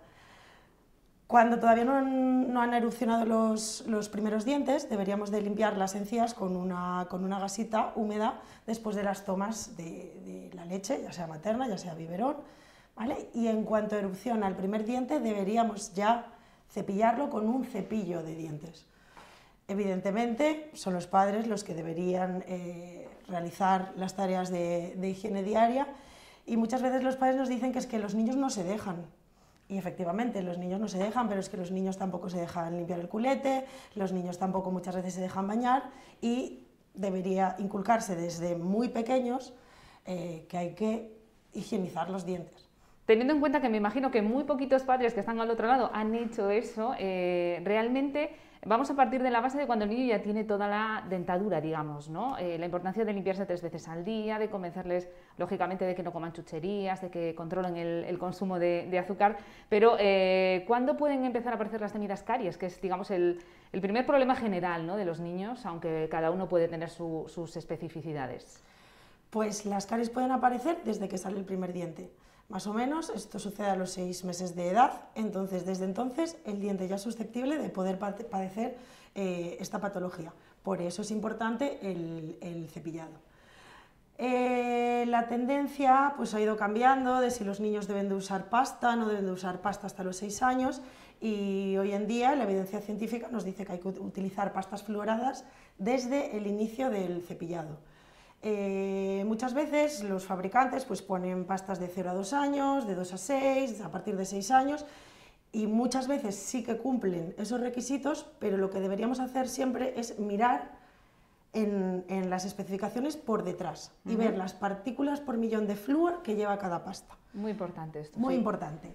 Cuando todavía no han erupcionado los primeros dientes, deberíamos de limpiar las encías con una gasita húmeda después de las tomas de la leche, ya sea materna, ya sea biberón, ¿vale? Y en cuanto erupciona el primer diente, deberíamos ya cepillarlo con un cepillo de dientes. Evidentemente, son los padres los que deberían realizar las tareas de higiene diaria y muchas veces los padres nos dicen que es que los niños no se dejan. Y efectivamente, los niños no se dejan, pero es que los niños tampoco se dejan limpiar el culete, los niños tampoco muchas veces se dejan bañar y debería inculcarse desde muy pequeños que hay que higienizar los dientes. Teniendo en cuenta que me imagino que muy poquitos padres que están al otro lado han hecho eso, realmente vamos a partir de la base de cuando el niño ya tiene toda la dentadura, digamos, ¿no? La importancia de limpiarse 3 veces al día, de convencerles, lógicamente, de que no coman chucherías, de que controlen el consumo de azúcar, pero ¿cuándo pueden empezar a aparecer las temidas caries? Que es, digamos, el primer problema general, ¿no?, de los niños, aunque cada uno puede tener sus especificidades. Pues las caries pueden aparecer desde que sale el primer diente. Más o menos, esto sucede a los 6 meses de edad, entonces desde entonces el diente ya es susceptible de poder padecer esta patología. Por eso es importante el cepillado. La tendencia pues, ha ido cambiando de si los niños deben de usar pasta, no deben de usar pasta hasta los 6 años y hoy en día la evidencia científica nos dice que hay que utilizar pastas fluoradas desde el inicio del cepillado. Muchas veces los fabricantes pues, ponen pastas de 0 a 2 años, de 2 a 6, a partir de 6 años y muchas veces sí que cumplen esos requisitos, pero lo que deberíamos hacer siempre es mirar en las especificaciones por detrás y ver las partículas por millón de flúor que lleva cada pasta. Muy importante esto. Muy sí. importante.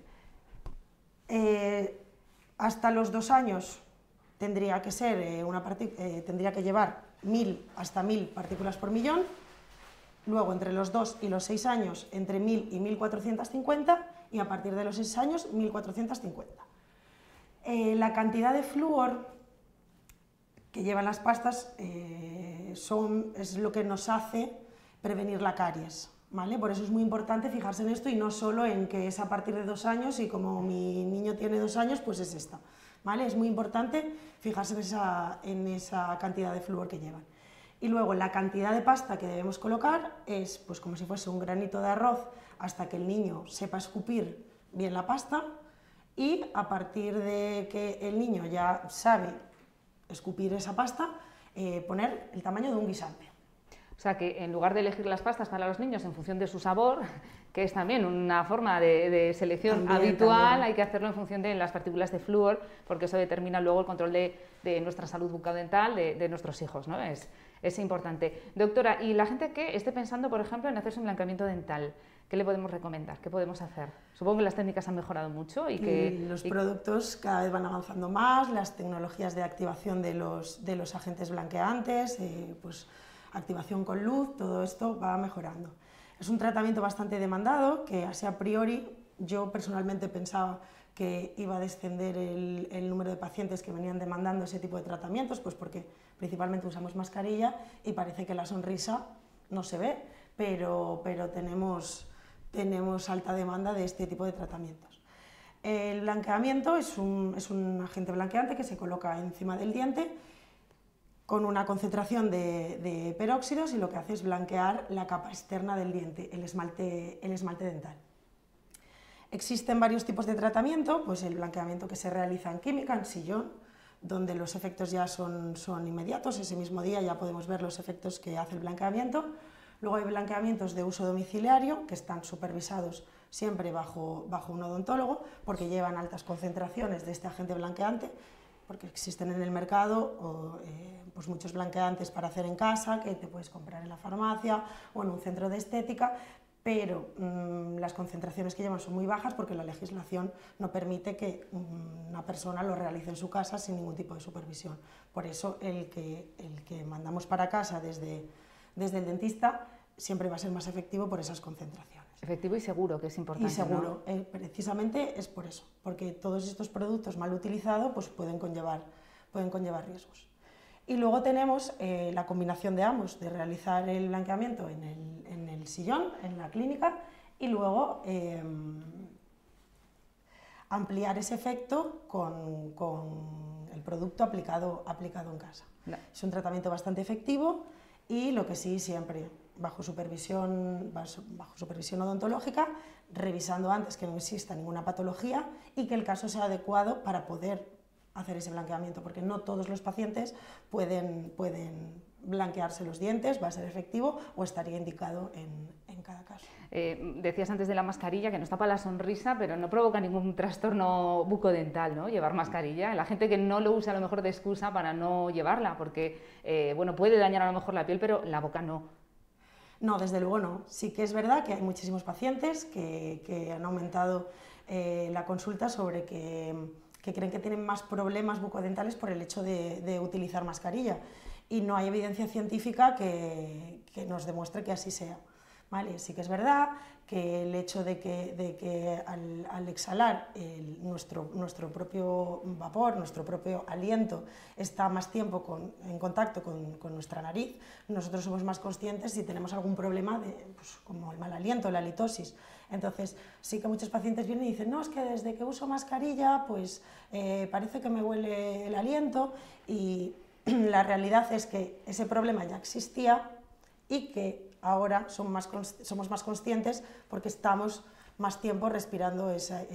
Hasta los 2 años tendría que ser tendría que llevar 1000 hasta 1000 partículas por millón, luego entre los 2 y los 6 años entre 1000 y 1450 y a partir de los 6 años 1450. La cantidad de flúor que llevan las pastas es lo que nos hace prevenir la caries, ¿vale? Por eso es muy importante fijarse en esto y no solo en que es a partir de 2 años y como mi niño tiene 2 años pues es esta. ¿Vale? Es muy importante fijarse en esa cantidad de flúor que llevan. Y luego la cantidad de pasta que debemos colocar es pues, como si fuese un granito de arroz hasta que el niño sepa escupir bien la pasta y a partir de que el niño ya sabe escupir esa pasta, poner el tamaño de un guisante. O sea que en lugar de elegir las pastas para los niños en función de su sabor, que es también una forma de selección habitual, hay que hacerlo en función de las partículas de flúor, porque eso determina luego el control de nuestra salud bucodental de nuestros hijos, ¿no? Es es importante. Doctora, y la gente que esté pensando, por ejemplo, en hacerse un blanqueamiento dental, ¿qué le podemos recomendar? ¿Qué podemos hacer? Supongo que las técnicas han mejorado mucho y que... los productos cada vez van avanzando más, las tecnologías de activación de los agentes blanqueantes, pues activación con luz, todo esto va mejorando. Es un tratamiento bastante demandado, que así a priori yo personalmente pensaba que iba a descender el número de pacientes que venían demandando ese tipo de tratamientos, pues porque principalmente usamos mascarilla y parece que la sonrisa no se ve, pero tenemos alta demanda de este tipo de tratamientos. El blanqueamiento es un agente blanqueante que se coloca encima del diente con una concentración de peróxidos y lo que hace es blanquear la capa externa del diente, el esmalte dental. Existen varios tipos de tratamiento, pues el blanqueamiento que se realiza en química, en sillón, donde los efectos ya son inmediatos, ese mismo día ya podemos ver los efectos que hace el blanqueamiento. Luego hay blanqueamientos de uso domiciliario, que están supervisados siempre bajo un odontólogo, porque llevan altas concentraciones de este agente blanqueante, porque existen en el mercado pues muchos blanqueantes para hacer en casa, que te puedes comprar en la farmacia o en un centro de estética, pero las concentraciones que llevan son muy bajas porque la legislación no permite que una persona lo realice en su casa sin ningún tipo de supervisión. Por eso el que mandamos para casa desde el dentista siempre va a ser más efectivo por esas concentraciones. Efectivo y seguro, que es importante. Y seguro, ¿no? Precisamente es por eso, porque todos estos productos mal utilizados pues pueden conllevar riesgos. Y luego tenemos la combinación de ambos, de realizar el blanqueamiento en el sillón, en la clínica, y luego ampliar ese efecto con el producto aplicado en casa. No. Es un tratamiento bastante efectivo y lo que sí, siempre bajo supervisión odontológica, revisando antes que no exista ninguna patología y que el caso sea adecuado para poder hacer ese blanqueamiento, porque no todos los pacientes pueden blanquearse los dientes, va a ser efectivo o estaría indicado en cada caso. Decías antes de la mascarilla que nos tapa la sonrisa, pero no provoca ningún trastorno bucodental, ¿no? Llevar mascarilla. La gente que no lo usa a lo mejor de excusa para no llevarla, porque bueno, puede dañar a lo mejor la piel, pero la boca no. No, desde luego no. Sí que es verdad que hay muchísimos pacientes que han aumentado la consulta sobre que creen que tienen más problemas bucodentales por el hecho de utilizar mascarilla y no hay evidencia científica que nos demuestre que así sea. ¿Vale? Sí que es verdad que el hecho de que al exhalar nuestro propio vapor, nuestro propio aliento está más tiempo en contacto con nuestra nariz, nosotros somos más conscientes si tenemos algún problema pues, como el mal aliento, la halitosis. Entonces sí que muchos pacientes vienen y dicen, no, es que desde que uso mascarilla pues parece que me huele el aliento, y la realidad es que ese problema ya existía y que ahora somos más conscientes porque estamos más tiempo respirando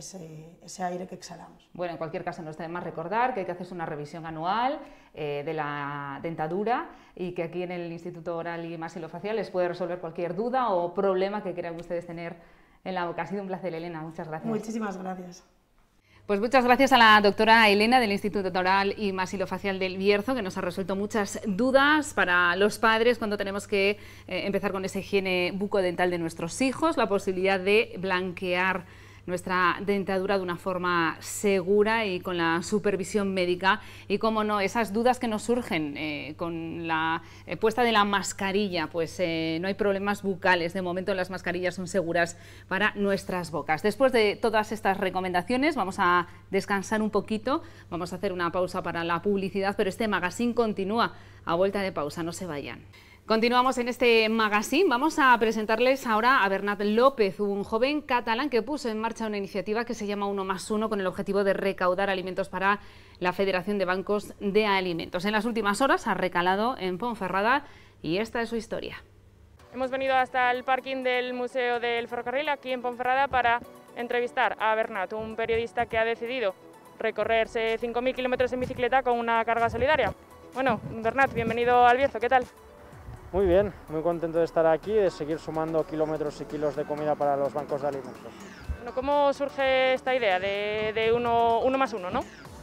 ese aire que exhalamos. Bueno, en cualquier caso no está de más recordar que hay que hacerse una revisión anual de la dentadura y que aquí en el Instituto Oral y Maxilofacial les puede resolver cualquier duda o problema que quieran ustedes tener en la boca. Ha sido un placer, Elena, muchas gracias. Muchísimas gracias. Pues muchas gracias a la doctora Elena del Instituto Oral y Maxilofacial del Bierzo, que nos ha resuelto muchas dudas para los padres cuando tenemos que empezar con esa higiene bucodental de nuestros hijos, la posibilidad de blanquear nuestra dentadura de una forma segura y con la supervisión médica y, como no, esas dudas que nos surgen con la puesta de la mascarilla, pues no hay problemas bucales, de momento las mascarillas son seguras para nuestras bocas. Después de todas estas recomendaciones vamos a descansar un poquito, vamos a hacer una pausa para la publicidad, pero este magazine continúa a vuelta de pausa, no se vayan. Continuamos en este magazine, vamos a presentarles ahora a Bernat López, un joven catalán que puso en marcha una iniciativa que se llama 1+1 con el objetivo de recaudar alimentos para la Federación de Bancos de Alimentos. En las últimas horas ha recalado en Ponferrada y esta es su historia. Hemos venido hasta el parking del Museo del Ferrocarril aquí en Ponferrada para entrevistar a Bernat, un periodista que ha decidido recorrerse 5.000 kilómetros en bicicleta con una carga solidaria. Bueno, Bernat, bienvenido al Bierzo, ¿qué tal? Muy bien, muy contento de estar aquí y de seguir sumando kilómetros y kilos de comida para los bancos de alimentos. Bueno, ¿cómo surge esta idea de 1+1, ¿no?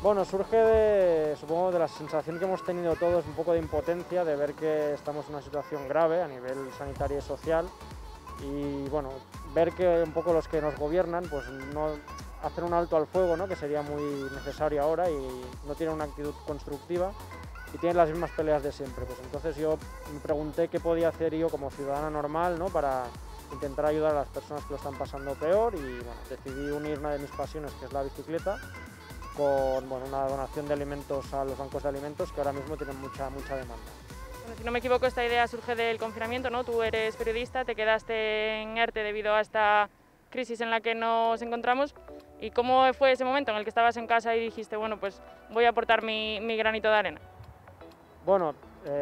Bueno, surge de, supongo, de la sensación que hemos tenido todos, un poco de impotencia, de ver que estamos en una situación grave a nivel sanitario y social, y bueno, ver que un poco los que nos gobiernan pues no hacen un alto al fuego, ¿no?, que sería muy necesario ahora, y no tienen una actitud constructiva y tienen las mismas peleas de siempre. Pues entonces yo me pregunté qué podía hacer yo como ciudadana normal, ¿no?, para intentar ayudar a las personas que lo están pasando peor, y bueno, decidí unir una de mis pasiones, que es la bicicleta, con bueno, una donación de alimentos a los bancos de alimentos, que ahora mismo tienen mucha demanda. Bueno, si no me equivoco, esta idea surge del confinamiento, ¿no? Tú eres periodista, te quedaste en ERTE debido a esta crisis en la que nos encontramos. ¿Y cómo fue ese momento en el que estabas en casa y dijiste, bueno, pues voy a aportar mi granito de arena? Bueno,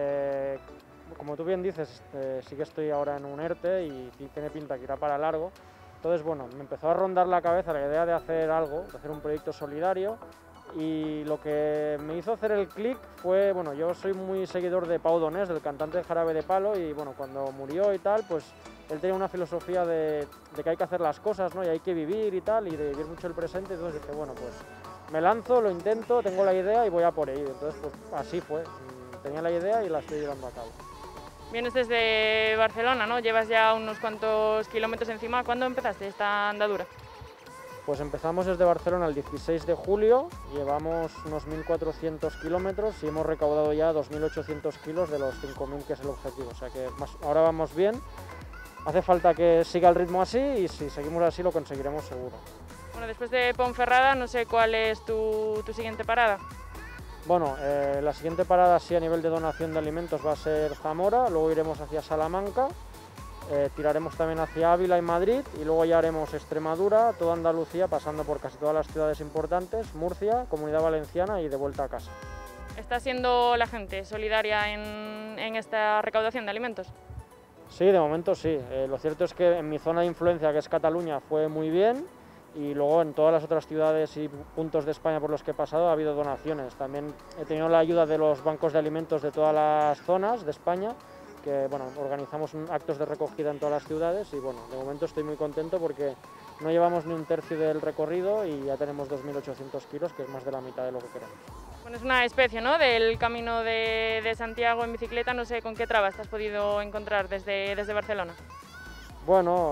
como tú bien dices, sí que estoy ahora en un ERTE y tiene pinta que irá para largo. Entonces, bueno, me empezó a rondar la cabeza la idea de hacer algo, de hacer un proyecto solidario, y lo que me hizo hacer el clic fue, bueno, yo soy muy seguidor de Pau Donés, del cantante de Jarabe de Palo, y bueno, cuando murió y tal, pues él tenía una filosofía de que hay que hacer las cosas, ¿no?, y hay que vivir y tal, y de vivir mucho el presente. Entonces dije, bueno, pues me lanzo, lo intento, tengo la idea y voy a por ello. Entonces, pues así fue, tenía la idea y la estoy llevando a cabo. Vienes desde Barcelona, ¿no? Llevas ya unos cuantos kilómetros encima. ¿Cuándo empezaste esta andadura? Pues empezamos desde Barcelona el 16 de julio, llevamos unos 1.400 kilómetros y hemos recaudado ya 2.800 kilos de los 5.000, que es el objetivo. O sea que ahora vamos bien, hace falta que siga el ritmo así, y si seguimos así lo conseguiremos seguro. Bueno, después de Ponferrada, no sé cuál es tu siguiente parada. Bueno, la siguiente parada sí a nivel de donación de alimentos va a ser Zamora, luego iremos hacia Salamanca, tiraremos también hacia Ávila y Madrid, y luego ya haremos Extremadura, toda Andalucía, pasando por casi todas las ciudades importantes, Murcia, Comunidad Valenciana y de vuelta a casa. ¿Está siendo la gente solidaria en esta recaudación de alimentos? Sí, de momento sí. Lo cierto es que en mi zona de influencia, que es Cataluña, fue muy bien, y luego en todas las otras ciudades y puntos de España por los que he pasado ha habido donaciones. También he tenido la ayuda de los bancos de alimentos de todas las zonas de España, que bueno, organizamos actos de recogida en todas las ciudades, y bueno, de momento estoy muy contento porque no llevamos ni un tercio del recorrido y ya tenemos 2.800 kilos, que es más de la mitad de lo que queremos. Bueno, es una especie, ¿no?, del camino de Santiago en bicicleta. No sé con qué trabas te has podido encontrar desde Barcelona. Bueno,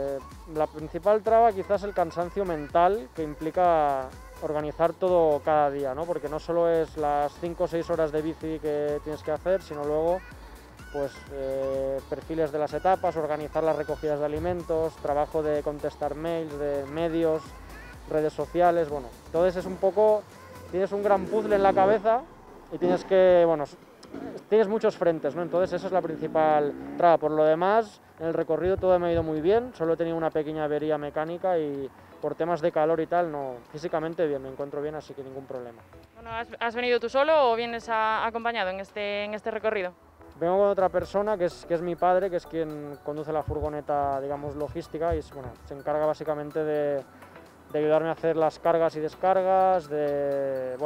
la principal traba quizás el cansancio mental que implica organizar todo cada día, ¿no? Porque no solo es las 5 o 6 horas de bici que tienes que hacer, sino luego pues perfiles de las etapas, organizar las recogidas de alimentos, trabajo de contestar mails, de medios, redes sociales. Bueno, entonces es un poco, tienes un gran puzzle en la cabeza y tienes que, bueno, tienes muchos frentes, ¿no? Entonces esa es la principal traba. Por lo demás, en el recorrido todo me ha ido muy bien, solo he tenido una pequeña avería mecánica y por temas de calor y tal, no, físicamente bien, me encuentro bien, así que ningún problema. Bueno, ¿has venido tú solo o vienes acompañado en este recorrido? Vengo con otra persona que es mi padre, que es quien conduce la furgoneta, digamos, logística, y bueno, se encarga básicamente de ayudarme a hacer las cargas y descargas, es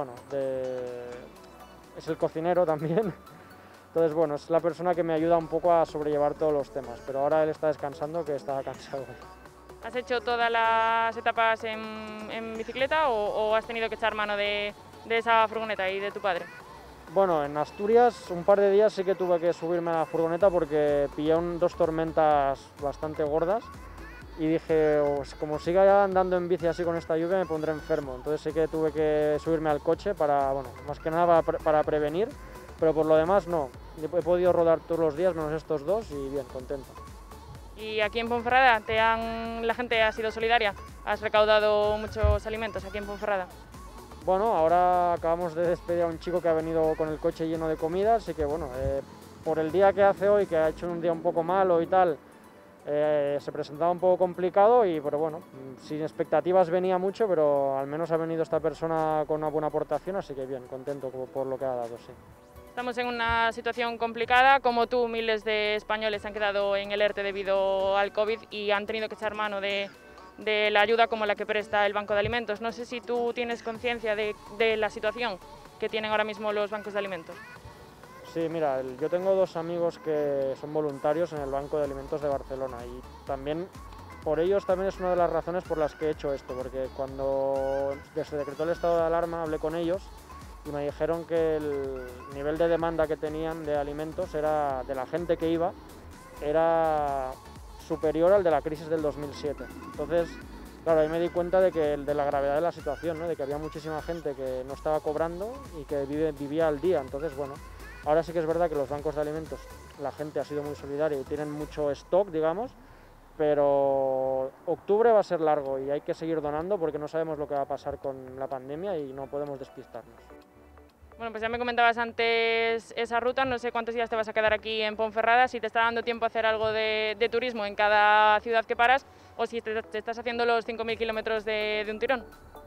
el cocinero también. Entonces, bueno, es la persona que me ayuda un poco a sobrellevar todos los temas, pero ahora él está descansando, que está cansado. ¿Has hecho todas las etapas en bicicleta o has tenido que echar mano de esa furgoneta y de tu padre? Bueno, en Asturias un par de días sí que tuve que subirme a la furgoneta porque pillé dos tormentas bastante gordas y dije, como siga andando en bici así con esta lluvia me pondré enfermo. Entonces sí que tuve que subirme al coche para, bueno, más que nada para prevenir, pero por lo demás no. He podido rodar todos los días menos estos dos y bien, contento. ¿Y aquí en Ponferrada la gente ha sido solidaria? ¿Has recaudado muchos alimentos aquí en Ponferrada? Bueno, ahora acabamos de despedir a un chico que ha venido con el coche lleno de comida, así que bueno, por el día que hace hoy, que ha hecho un día un poco malo y tal, se presentaba un poco complicado, pero bueno, sin expectativas venía mucho, pero al menos ha venido esta persona con una buena aportación, así que bien, contento por lo que ha dado, sí. Estamos en una situación complicada, como tú, miles de españoles han quedado en el ERTE debido al COVID y han tenido que echar mano de la ayuda como la que presta el Banco de Alimentos. No sé si tú tienes conciencia de la situación que tienen ahora mismo los bancos de alimentos. Sí, mira, yo tengo dos amigos que son voluntarios en el Banco de Alimentos de Barcelona y también por ellos también es una de las razones por las que he hecho esto, porque cuando se decretó el estado de alarma hablé con ellos y me dijeron que el nivel de demanda que tenían de alimentos era, de la gente que iba, era superior al de la crisis del 2007. Entonces, claro, ahí me di cuenta de la gravedad de la situación, ¿no? De que había muchísima gente que no estaba cobrando y que vivía al día. Entonces, bueno, ahora sí que es verdad que los bancos de alimentos, la gente ha sido muy solidaria y tienen mucho stock, digamos, pero octubre va a ser largo y hay que seguir donando porque no sabemos lo que va a pasar con la pandemia y no podemos despistarnos. Bueno, pues ya me comentabas antes esa ruta, no sé cuántos días te vas a quedar aquí en Ponferrada, si te está dando tiempo a hacer algo de turismo en cada ciudad que paras o si te estás haciendo los 5.000 kilómetros de un tirón.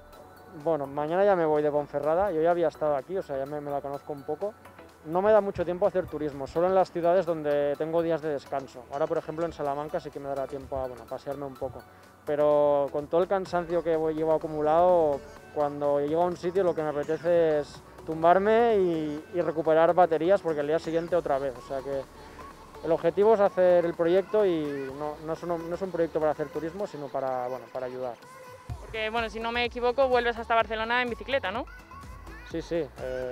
Bueno, mañana ya me voy de Ponferrada, yo ya había estado aquí, o sea, ya me la conozco un poco. No me da mucho tiempo a hacer turismo, solo en las ciudades donde tengo días de descanso. Ahora, por ejemplo, en Salamanca sí que me dará tiempo a pasearme un poco. Pero con todo el cansancio que llevo acumulado, cuando llego a un sitio lo que me apetece es tumbarme y recuperar baterías porque el día siguiente otra vez. O sea que el objetivo es hacer el proyecto y no es un proyecto para hacer turismo, sino para ayudar. Porque, bueno, si no me equivoco, vuelves hasta Barcelona en bicicleta, ¿no? Sí.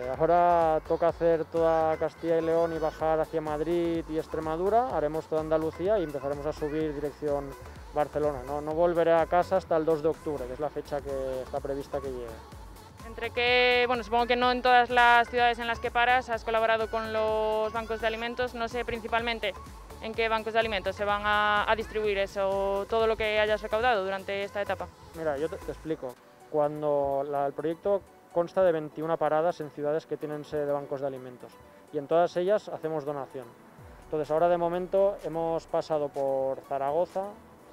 Ahora toca hacer toda Castilla y León y bajar hacia Madrid y Extremadura. Haremos toda Andalucía y empezaremos a subir dirección Barcelona. No volveré a casa hasta el 2 de octubre, que es la fecha que está prevista que llegue. Entre que, bueno, supongo que no en todas las ciudades en las que paras has colaborado con los bancos de alimentos, no sé principalmente en qué bancos de alimentos se van a distribuir eso, todo lo que hayas recaudado durante esta etapa. Mira, yo te explico. Cuando el proyecto consta de 21 paradas en ciudades que tienen sede de bancos de alimentos y en todas ellas hacemos donación. Entonces ahora de momento hemos pasado por Zaragoza,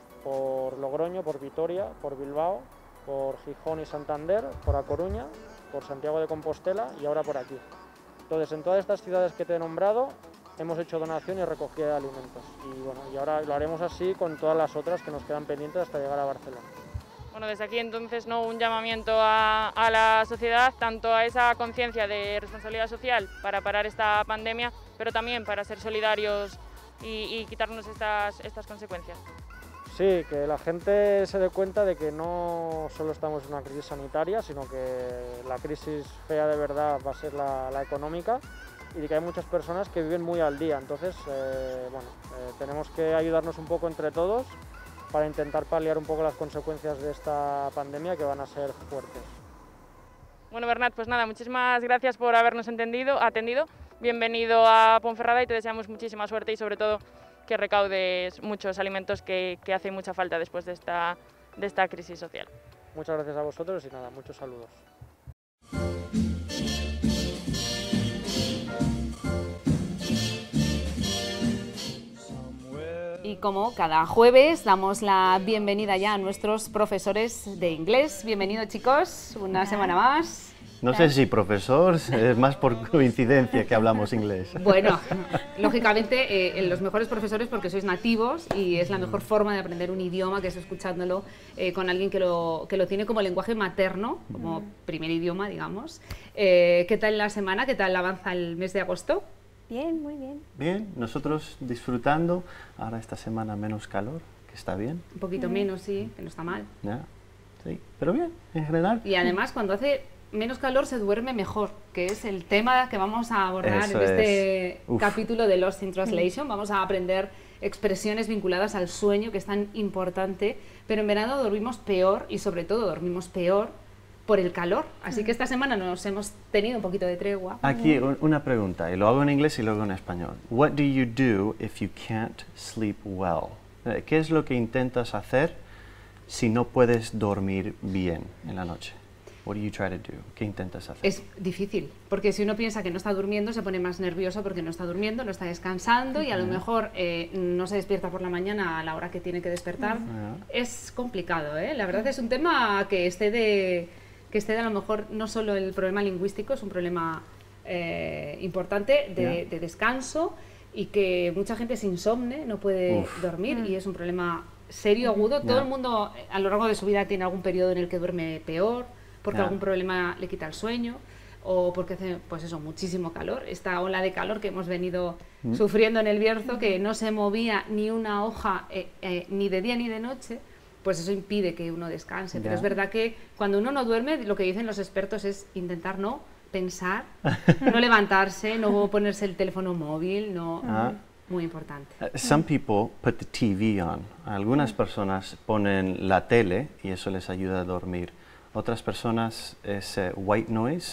por Logroño, por Vitoria, por Bilbao, por Gijón y Santander, por A Coruña, por Santiago de Compostela y ahora por aquí. Entonces en todas estas ciudades que te he nombrado hemos hecho donación y recogida de alimentos y bueno, y ahora lo haremos así con todas las otras que nos quedan pendientes hasta llegar a Barcelona. Bueno, desde aquí entonces no un llamamiento a la sociedad, tanto a esa conciencia de responsabilidad social para parar esta pandemia, pero también para ser solidarios y quitarnos estas consecuencias. Sí, que la gente se dé cuenta de que no solo estamos en una crisis sanitaria, sino que la crisis fea de verdad va a ser la económica y de que hay muchas personas que viven muy al día. Entonces, tenemos que ayudarnos un poco entre todos para intentar paliar un poco las consecuencias de esta pandemia que van a ser fuertes. Bueno, Bernat, pues nada, muchísimas gracias por habernos atendido. Bienvenido a Ponferrada y te deseamos muchísima suerte y sobre todo que recaudes muchos alimentos que hacen mucha falta después de esta crisis social. Muchas gracias a vosotros y nada, muchos saludos. Y como cada jueves damos la bienvenida ya a nuestros profesores de inglés. Bienvenidos chicos, una semana más. No sé si profesor, es más por coincidencia que hablamos inglés. Bueno, lógicamente los mejores profesores porque sois nativos y es la mejor forma de aprender un idioma que es escuchándolo con alguien que lo tiene como lenguaje materno, como primer idioma, digamos. ¿Qué tal la semana? ¿Qué tal avanza el mes de agosto? Bien, muy bien. Bien, nosotros disfrutando, ahora esta semana menos calor, que está bien. Un poquito menos, sí, que no está mal. Ya, sí, pero bien, en general. Y además cuando hace menos calor se duerme mejor, que es el tema que vamos a abordar Eso en este capítulo de Lost in Translation. Vamos a aprender expresiones vinculadas al sueño, que es tan importante, pero en verano dormimos peor y sobre todo dormimos peor por el calor. Así que esta semana nos hemos tenido un poquito de tregua. Aquí una pregunta, y lo hago en inglés y luego en español. What do you do if you can't sleep well? ¿Qué es lo que intentas hacer si no puedes dormir bien en la noche? What do you try to do? ¿Qué intentas hacer? Es difícil, porque si uno piensa que no está durmiendo, se pone más nervioso porque no está durmiendo, no está descansando y a lo mejor no se despierta por la mañana a la hora que tiene que despertar. Es complicado, ¿eh? La verdad es un tema que excede a lo mejor no solo el problema lingüístico, es un problema importante de descanso y que mucha gente es insomne, no puede dormir y es un problema serio, agudo. Todo el mundo a lo largo de su vida tiene algún periodo en el que duerme peor, porque algún problema le quita el sueño. o porque hace, pues eso, muchísimo calor. Esta ola de calor que hemos venido sufriendo en el Bierzo, que no se movía ni una hoja ni de día ni de noche, pues eso impide que uno descanse. Pero es verdad que cuando uno no duerme, lo que dicen los expertos es intentar no pensar, no levantarse, no ponerse el teléfono móvil, no... Muy importante. Some people put the TV on. Algunas personas ponen la tele y eso les ayuda a dormir. Otras personas es white noise,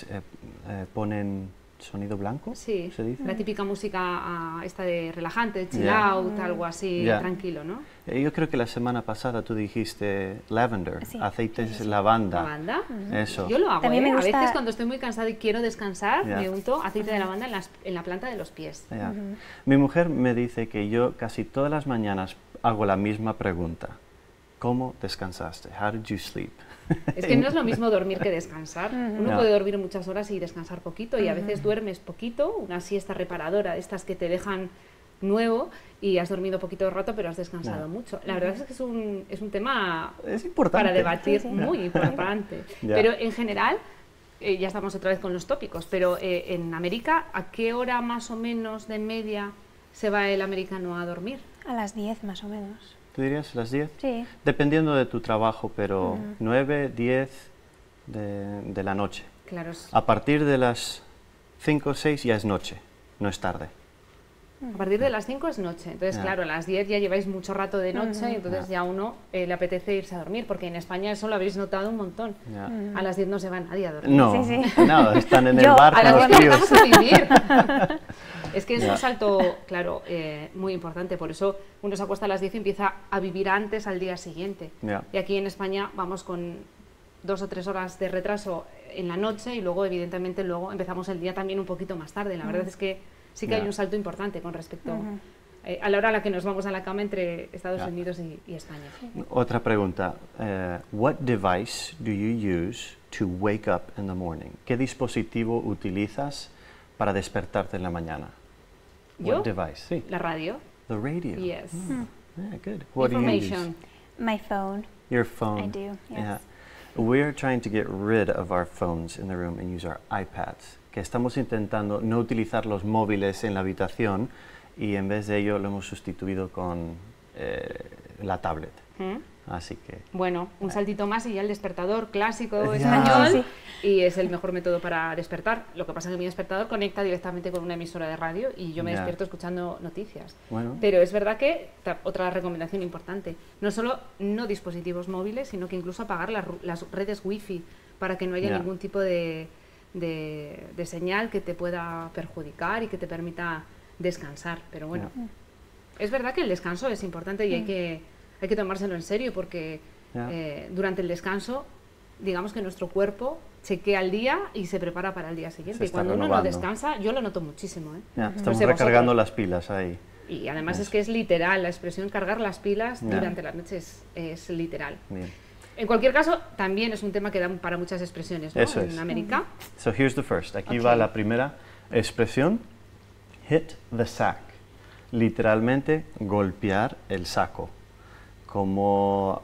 ponen sonido blanco, sí, ¿se dice? La típica música esta de relajante, chill out, algo así tranquilo, ¿no? Yo creo que la semana pasada tú dijiste lavender, aceites lavanda. ¿Lavanda? Eso. Yo lo hago, También me gusta... A veces cuando estoy muy cansada y quiero descansar, me unto aceite de lavanda en la planta de los pies. Mi mujer me dice que yo casi todas las mañanas hago la misma pregunta. ¿Cómo descansaste? How did you sleep? Es que no es lo mismo dormir que descansar. Uno puede dormir muchas horas y descansar poquito, y a veces duermes poquito, una siesta reparadora, de estas que te dejan nuevo y has dormido poquito rato pero has descansado mucho. La verdad es que es un tema para debatir, muy importante. Pero en general, ya estamos otra vez con los tópicos, pero en América, ¿a qué hora más o menos de media se va el americano a dormir? A las 10 más o menos. ¿Tú dirías las 10? Sí. Dependiendo de tu trabajo, pero 9, 10 de la noche. Claro. A partir de las 5 o 6 ya es noche, no es tarde. A partir de las 5 es noche, entonces claro, a las 10 ya lleváis mucho rato de noche, y entonces ya a uno le apetece irse a dormir, porque en España eso lo habéis notado un montón. A las 10 no se va nadie a dormir. No, no, están en el bar con los tíos. Vamos a vivir. Es que es un salto, claro, muy importante, por eso uno se acuesta a las 10 y empieza a vivir antes al día siguiente. Y aquí en España vamos con 2 o 3 horas de retraso en la noche, y luego evidentemente empezamos el día también un poquito más tarde. La verdad es que sí que hay un salto importante con respecto a la hora a la que nos vamos a la cama entre Estados Unidos y España. Otra pregunta. What device do you use to wake up in the morning? ¿Qué dispositivo utilizas para despertarte en la mañana? ¿Yo? What device? Sí. La radio. The radio? Yes. Yeah, good. What do you use? My phone. Your phone? I do, yes. Yeah. We're trying to get rid of our phones in the room and use our iPads. Que estamos intentando no utilizar los móviles en la habitación, y en vez de ello lo hemos sustituido con la tablet. Así que... Bueno, un saltito más y ya el despertador clásico español, y es el mejor método para despertar. Lo que pasa es que mi despertador conecta directamente con una emisora de radio y yo me despierto escuchando noticias. Pero es verdad que, otra recomendación importante, no solo no dispositivos móviles, sino que incluso apagar las redes wifi para que no haya ningún tipo de señal que te pueda perjudicar y que te permita descansar. Pero bueno, es verdad que el descanso es importante y hay que tomárselo en serio, porque durante el descanso, digamos que nuestro cuerpo chequea el día y se prepara para el día siguiente. Y cuando uno no descansa, yo lo noto muchísimo. Estamos recargando las pilas ahí. Y además es que es literal, la expresión cargar las pilas durante la noche es literal. En cualquier caso, también es un tema que da para muchas expresiones, ¿no? En América. So here's the first. Aquí va la primera expresión. Hit the sack. Literalmente, golpear el saco. Como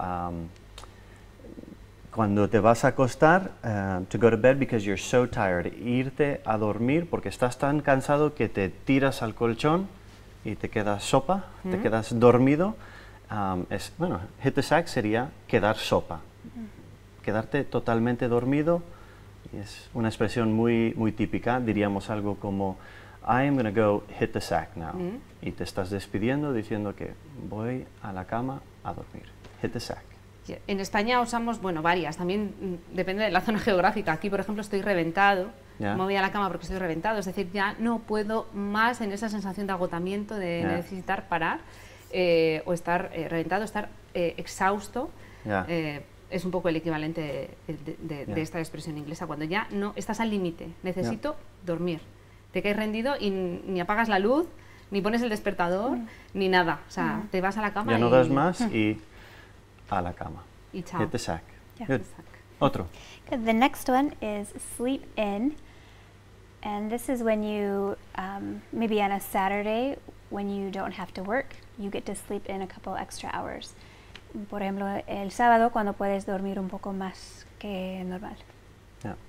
cuando te vas a acostar, to go to bed because you're so tired. Irte a dormir porque estás tan cansado que te tiras al colchón y te quedas sopa, te quedas dormido. Bueno, hit the sack sería quedar sopa, quedarte totalmente dormido. Y es una expresión muy, muy típica, diríamos algo como I am going to go hit the sack now. Y te estás despidiendo diciendo que voy a la cama a dormir. Hit the sack. En España usamos, bueno, varias, también depende de la zona geográfica. Aquí, por ejemplo, estoy reventado, me voy a la cama porque estoy reventado, es decir, ya no puedo más en esa sensación de agotamiento, de necesitar parar. O estar reventado, estar exhausto, es un poco el equivalente de esta expresión inglesa, cuando ya no estás al límite, necesito dormir, te caes rendido y ni apagas la luz, ni pones el despertador, ni nada, o sea, te vas a la cama ya no das más y a la cama. Y chao. Hit the sack. Good. Otro. Good. The next one is sleep in, and this is when you, maybe on a Saturday, when you don't have to work, you get to sleep in a couple extra hours. Por ejemplo, el sábado, cuando puedes dormir un poco más que normal.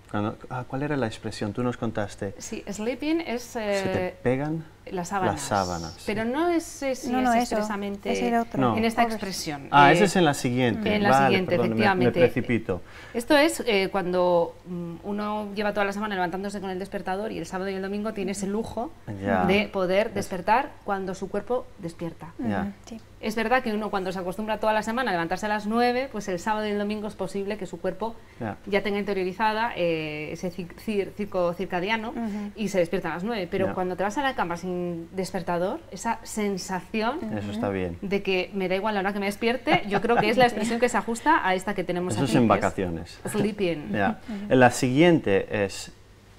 ¿Cuál era la expresión? Tú nos contaste. Sí, sleeping es... ¿Se te pegan? Las sábanas. Las sábanas. Pero no es expresamente es el otro. en esta expresión. Ese es en la siguiente. En la siguiente, perdón, efectivamente. Me precipito. Esto es cuando uno lleva toda la semana levantándose con el despertador y el sábado y el domingo tiene ese lujo de poder despertar cuando su cuerpo despierta. Sí. Es verdad que uno cuando se acostumbra toda la semana a levantarse a las 9, pues el sábado y el domingo es posible que su cuerpo ya tenga interiorizada ese ciclo circadiano y se despierta a las 9. Pero cuando te vas a la cama sin despertador, esa sensación Eso está bien. de que me da igual la hora que me despierte, yo creo que es la expresión que se ajusta a esta que tenemos Eso aquí. es en vacaciones. Sleeping. La siguiente es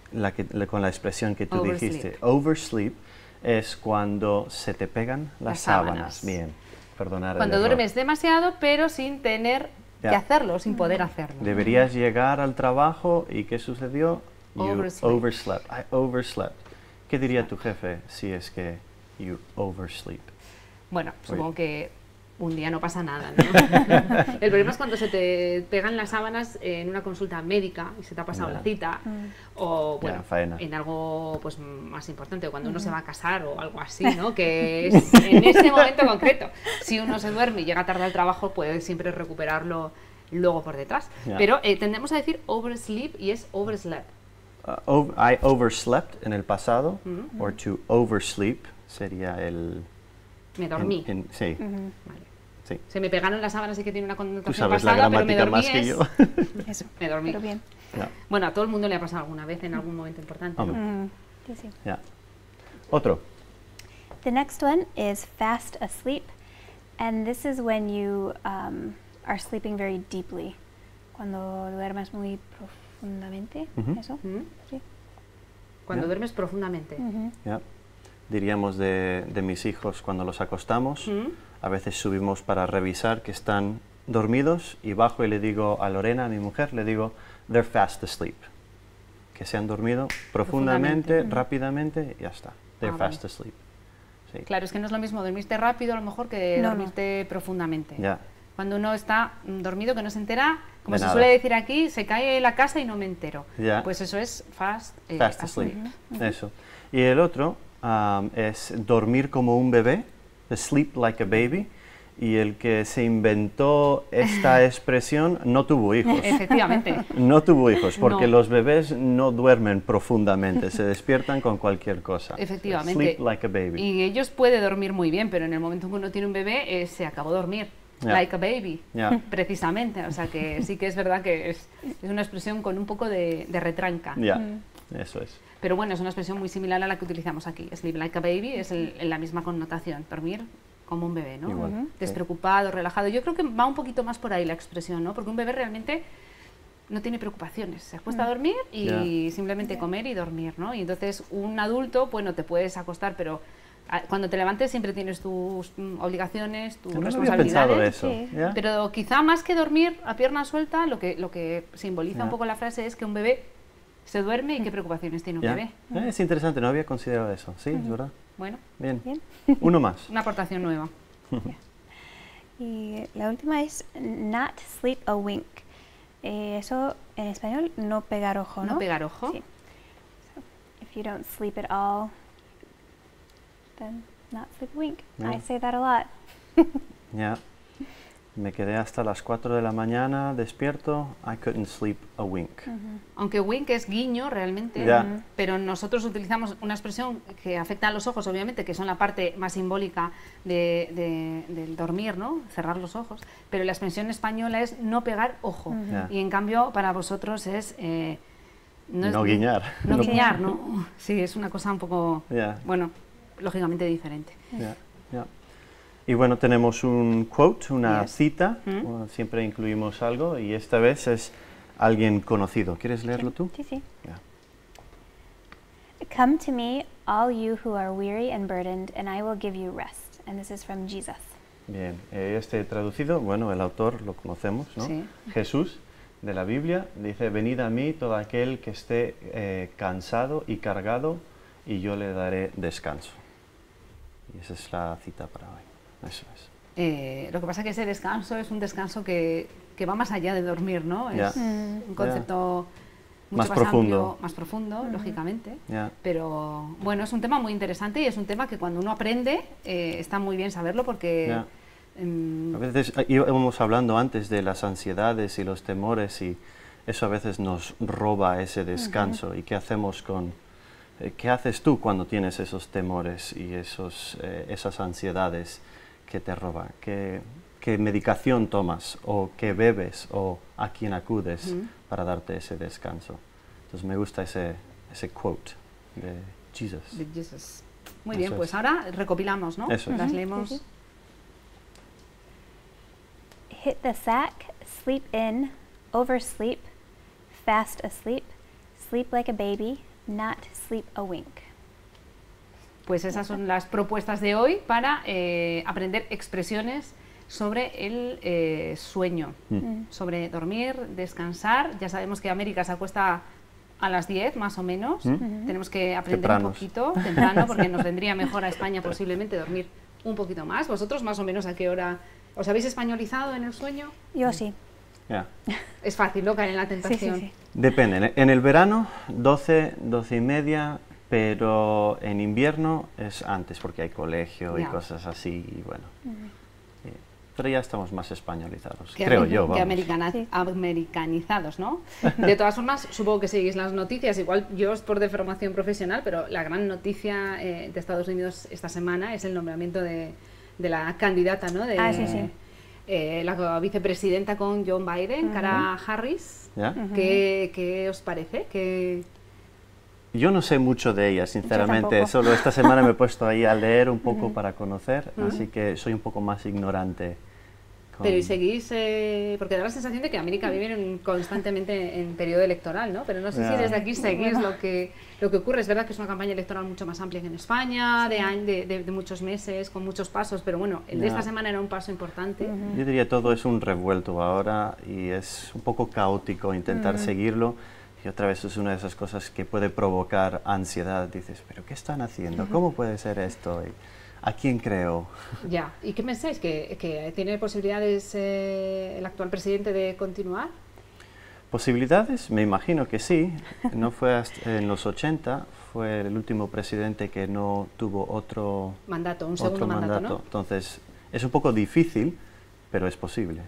con la expresión que tú dijiste. Oversleep es cuando se te pegan las sábanas. Bien, perdonar. Cuando duermes demasiado, pero sin tener que hacerlo, sin poder hacerlo. Deberías llegar al trabajo y ¿qué sucedió? You Oversleep. I overslept. ¿Qué diría tu jefe si es que you oversleep? Bueno, supongo que un día no pasa nada, ¿no? El problema es cuando se te pegan las sábanas en una consulta médica y se te ha pasado la cita, o bueno, en algo pues más importante, cuando uno se va a casar o algo así, ¿no? Que es en ese momento concreto. Si uno se duerme y llega tarde al trabajo, puede siempre recuperarlo luego por detrás. Pero tendemos a decir oversleep y es overslept. I overslept en el pasado, or to oversleep sería el... Me dormí. Sí. Vale. Sí. Se me pegaron las sábanas y que tiene una connotación Tú sabes pasada, la pero me gramática dormí más que yo. Eso, me dormí. Pero bien. Bueno, a todo el mundo le ha pasado alguna vez en algún momento importante, ¿no? Sí. Otro. The next one is fast asleep, and this is when you are sleeping very deeply. Cuando duermes muy profundamente, ¿eso? Sí. Cuando duermes profundamente. Diríamos de mis hijos cuando los acostamos, a veces subimos para revisar que están dormidos y bajo y le digo a Lorena, a mi mujer, le digo, they're fast asleep. Que se han dormido profundamente, rápidamente, y ya está. They're fast asleep. Sí. Claro, es que no es lo mismo dormirte rápido a lo mejor que dormirte profundamente. Cuando uno está dormido, que no se entera, como se suele decir aquí, se cae la casa y no me entero. Pues eso es fast asleep. Eso. Y el otro es dormir como un bebé, sleep like a baby, y el que se inventó esta expresión no tuvo hijos. Efectivamente. No tuvo hijos, porque los bebés no duermen profundamente, se despiertan con cualquier cosa. Efectivamente. Sleep like a baby. Y ellos pueden dormir muy bien, pero en el momento en que uno tiene un bebé, se acabó de dormir. Like a baby, precisamente. O sea que sí que es verdad que es una expresión con un poco de retranca. Eso es. Pero bueno, es una expresión muy similar a la que utilizamos aquí. Sleep like a baby es la misma connotación, dormir como un bebé, ¿no? Despreocupado, relajado. Yo creo que va un poquito más por ahí la expresión, ¿no? Porque un bebé realmente no tiene preocupaciones. Se acuesta a dormir y simplemente comer y dormir, ¿no? Y entonces un adulto, bueno, te puedes acostar, pero cuando te levantes siempre tienes tus obligaciones, tus responsabilidades. No había pensado eso. Pero quizá más que dormir a pierna suelta, lo que simboliza un poco la frase es que un bebé se duerme y qué preocupaciones tiene un bebé. Es interesante, no había considerado eso. Sí, es verdad. Bueno. Bien. Uno más. Una aportación nueva. Y la última es not sleep a wink. Eso en español, no pegar ojo, ¿no? No pegar ojo. Sí. So, if you don't sleep at all, then not sleep a wink. I say that a lot. Me quedé hasta las 4 de la mañana despierto. I couldn't sleep a wink. Aunque wink es guiño realmente, pero nosotros utilizamos una expresión que afecta a los ojos, obviamente, que son la parte más simbólica del dormir, ¿no? Cerrar los ojos. Pero la expresión española es no pegar ojo. Y en cambio, para vosotros es... no guiñar. No guiñar, ¿no? Sí, es una cosa un poco, bueno, lógicamente diferente. Y bueno, tenemos un quote, una cita, siempre incluimos algo, y esta vez es alguien conocido. ¿Quieres leerlo tú? Sí. Come to me, all you who are weary and burdened, and I will give you rest. And this is from Jesus. Bien, este traducido, bueno, el autor lo conocemos, ¿no? Sí. Jesús, de la Biblia, dice, venid a mí todo aquel que esté cansado y cargado, y yo le daré descanso. Y esa es la cita para hoy. Eso es. Lo que pasa es que ese descanso es un descanso que va más allá de dormir, ¿no? Es un concepto mucho más profundo. amplio, más profundo, lógicamente. Yeah. Pero bueno, es un tema muy interesante y es un tema que cuando uno aprende está muy bien saberlo porque... Yeah. A veces íbamos hablando antes de las ansiedades y los temores y eso a veces nos roba ese descanso. ¿Y qué hacemos con... ¿Qué haces tú cuando tienes esos temores y esas ansiedades que te roban? ¿Qué medicación tomas o qué bebes o a quién acudes para darte ese descanso? Entonces me gusta ese quote de Jesus. De Jesus. Muy bien, pues ahora recopilamos, ¿no? Eso es. Las leemos. Sí, sí. Hit the sack, sleep in, oversleep, fast asleep, sleep like a baby, not sleep a wink. Pues esas son las propuestas de hoy para aprender expresiones sobre el sueño, sobre dormir, descansar. Ya sabemos que América se acuesta a las 10 más o menos. Tenemos que aprender Tempranos. un poquito temprano porque nos vendría mejor a España posiblemente dormir un poquito más. ¿Vosotros más o menos a qué hora os habéis españolizado en el sueño? Yo sí. Yeah. Es fácil, ¿no? Caer en la Sí, tentación. sí, sí. Depende. En el verano 12, 12 y media, pero en invierno es antes porque hay colegio y Ya. cosas así. Y bueno, pero ya estamos más españolizados, Que creo ameri- yo. que Vamos. Sí. americanizados, ¿no? De todas formas, supongo que seguís las noticias, igual yo es por deformación profesional, pero la gran noticia de Estados Unidos esta semana es el nombramiento de la candidata, ¿no? De, Sí, sí. la vicepresidenta con John Biden, Kamala Harris. ¿Ya? ¿Qué os parece? Yo no sé mucho de ella, sinceramente. tampoco. Solo esta semana me he puesto ahí a leer un poco para conocer, así que soy un poco más ignorante. Pero y seguís, porque da la sensación de que América vive constantemente en periodo electoral, ¿no? Pero no sé si Ya. desde aquí seguís lo que ocurre. Es verdad que es una campaña electoral mucho más amplia que en España, de muchos meses, con muchos pasos, pero bueno, el de Ya. esta semana era un paso importante. Yo diría todo es un revuelto ahora y es un poco caótico intentar seguirlo. Y otra vez es una de esas cosas que puede provocar ansiedad. Dices, ¿pero qué están haciendo? ¿Cómo puede ser esto? ¿Y ¿a quién creo? Ya, ¿y qué pensáis? ¿Que tiene posibilidades el actual presidente de continuar? ¿Posibilidades? Me imagino que sí. No fue hasta en los 80, fue el último presidente que no tuvo otro Mandato, un segundo mandato, ¿no? Entonces, es un poco difícil, pero es posible.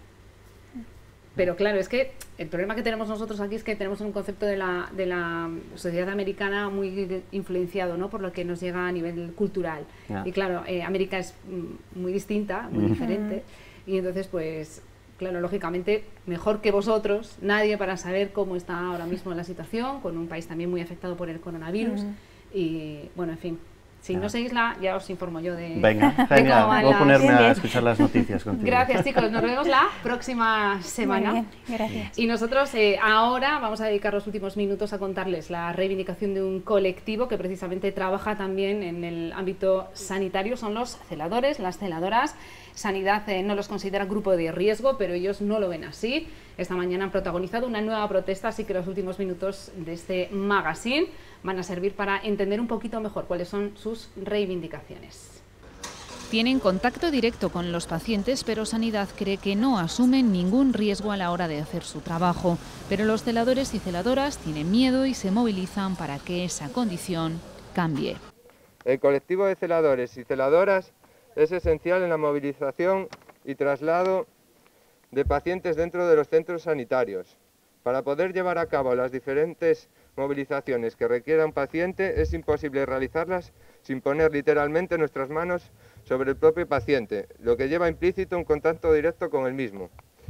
Pero claro, es que el problema que tenemos nosotros aquí es que tenemos un concepto de la sociedad americana muy influenciado, ¿no? Por lo que nos llega a nivel cultural. Ya. Y claro, América es muy distinta, muy diferente. Y entonces, pues, claro, lógicamente, mejor que vosotros, nadie para saber cómo está ahora mismo la situación, con un país también muy afectado por el coronavirus. Y bueno, en fin. Si no seguísla, ya os informo yo de, Venga, de genial. cómo van Voy a las- ponerme Bien, a bien. escuchar las noticias contigo. Gracias, chicos. Nos vemos la próxima semana. Muy bien, gracias. Y nosotros ahora vamos a dedicar los últimos minutos a contarles la reivindicación de un colectivo que precisamente trabaja también en el ámbito sanitario. Son los celadores, las celadoras. Sanidad no los considera grupo de riesgo, pero ellos no lo ven así. Esta mañana han protagonizado una nueva protesta, así que los últimos minutos de este magazine van a servir para entender un poquito mejor cuáles son sus reivindicaciones. Tienen contacto directo con los pacientes, pero Sanidad cree que no asumen ningún riesgo a la hora de hacer su trabajo. Pero los celadores y celadoras tienen miedo y se movilizan para que esa condición cambie. El colectivo de celadores y celadoras es esencial en la movilización y traslado de pacientes dentro de los centros sanitarios. Para poder llevar a cabo las diferentes movilizaciones que requiera un paciente, es imposible realizarlas sin poner literalmente nuestras manos sobre el propio paciente, lo que lleva implícito un contacto directo con el mismo.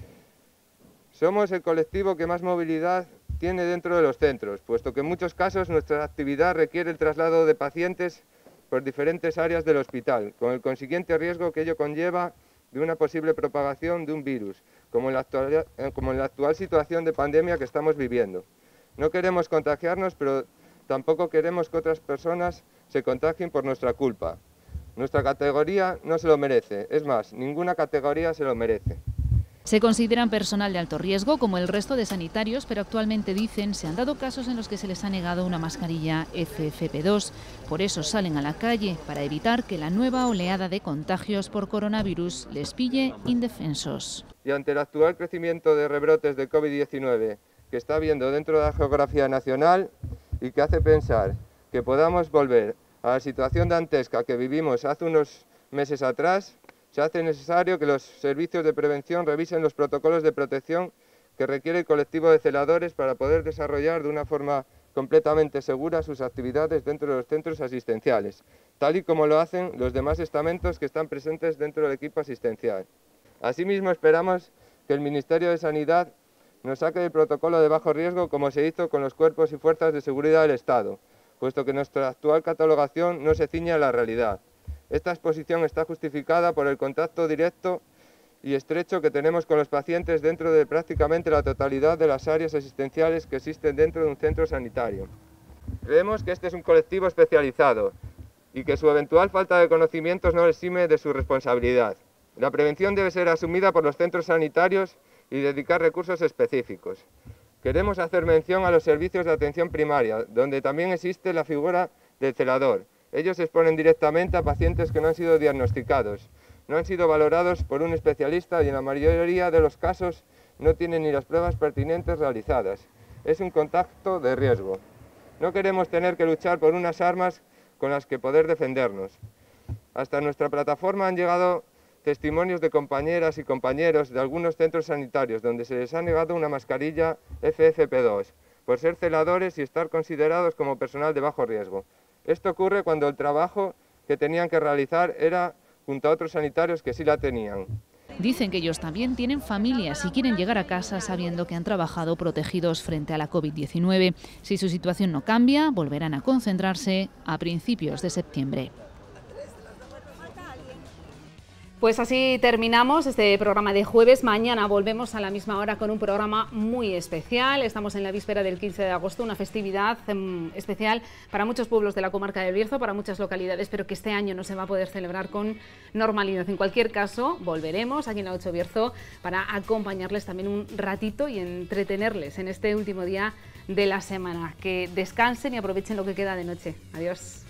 Somos el colectivo que más movilidad tiene dentro de los centros, puesto que en muchos casos nuestra actividad requiere el traslado de pacientes por diferentes áreas del hospital, con el consiguiente riesgo que ello conlleva de una posible propagación de un virus, como en la actual situación de pandemia que estamos viviendo. No queremos contagiarnos, pero tampoco queremos que otras personas se contagien por nuestra culpa. Nuestra categoría no se lo merece, es más, ninguna categoría se lo merece. Se consideran personal de alto riesgo, como el resto de sanitarios, pero actualmente dicen se han dado casos en los que se les ha negado una mascarilla FFP2. Por eso salen a la calle, para evitar que la nueva oleada de contagios por coronavirus les pille indefensos. Y ante el actual crecimiento de rebrotes de COVID-19 que está habiendo dentro de la geografía nacional y que hace pensar que podamos volver a la situación dantesca que vivimos hace unos meses atrás, se hace necesario que los servicios de prevención revisen los protocolos de protección que requiere el colectivo de celadores para poder desarrollar de una forma completamente segura sus actividades dentro de los centros asistenciales, tal y como lo hacen los demás estamentos que están presentes dentro del equipo asistencial. Asimismo, esperamos que el Ministerio de Sanidad nos saque del protocolo de bajo riesgo como se hizo con los cuerpos y fuerzas de seguridad del Estado, puesto que nuestra actual catalogación no se ciñe a la realidad. Esta exposición está justificada por el contacto directo y estrecho que tenemos con los pacientes dentro de prácticamente la totalidad de las áreas asistenciales que existen dentro de un centro sanitario. Creemos que este es un colectivo especializado y que su eventual falta de conocimientos no exime de su responsabilidad. La prevención debe ser asumida por los centros sanitarios y dedicar recursos específicos. Queremos hacer mención a los servicios de atención primaria, donde también existe la figura del celador. Ellos exponen directamente a pacientes que no han sido diagnosticados, no han sido valorados por un especialista y en la mayoría de los casos no tienen ni las pruebas pertinentes realizadas. Es un contacto de riesgo. No queremos tener que luchar por unas armas con las que poder defendernos. Hasta nuestra plataforma han llegado testimonios de compañeras y compañeros de algunos centros sanitarios donde se les ha negado una mascarilla FFP2 por ser celadores y estar considerados como personal de bajo riesgo. Esto ocurre cuando el trabajo que tenían que realizar era junto a otros sanitarios que sí la tenían. Dicen que ellos también tienen familias y quieren llegar a casa sabiendo que han trabajado protegidos frente a la COVID-19. Si su situación no cambia, volverán a concentrarse a principios de septiembre. Pues así terminamos este programa de jueves. Mañana volvemos a la misma hora con un programa muy especial. Estamos en la víspera del 15 de agosto, una festividad especial para muchos pueblos de la comarca del Bierzo, para muchas localidades, pero que este año no se va a poder celebrar con normalidad. En cualquier caso, volveremos aquí en la 8 Bierzo para acompañarles también un ratito y entretenerles en este último día de la semana. Que descansen y aprovechen lo que queda de noche. Adiós.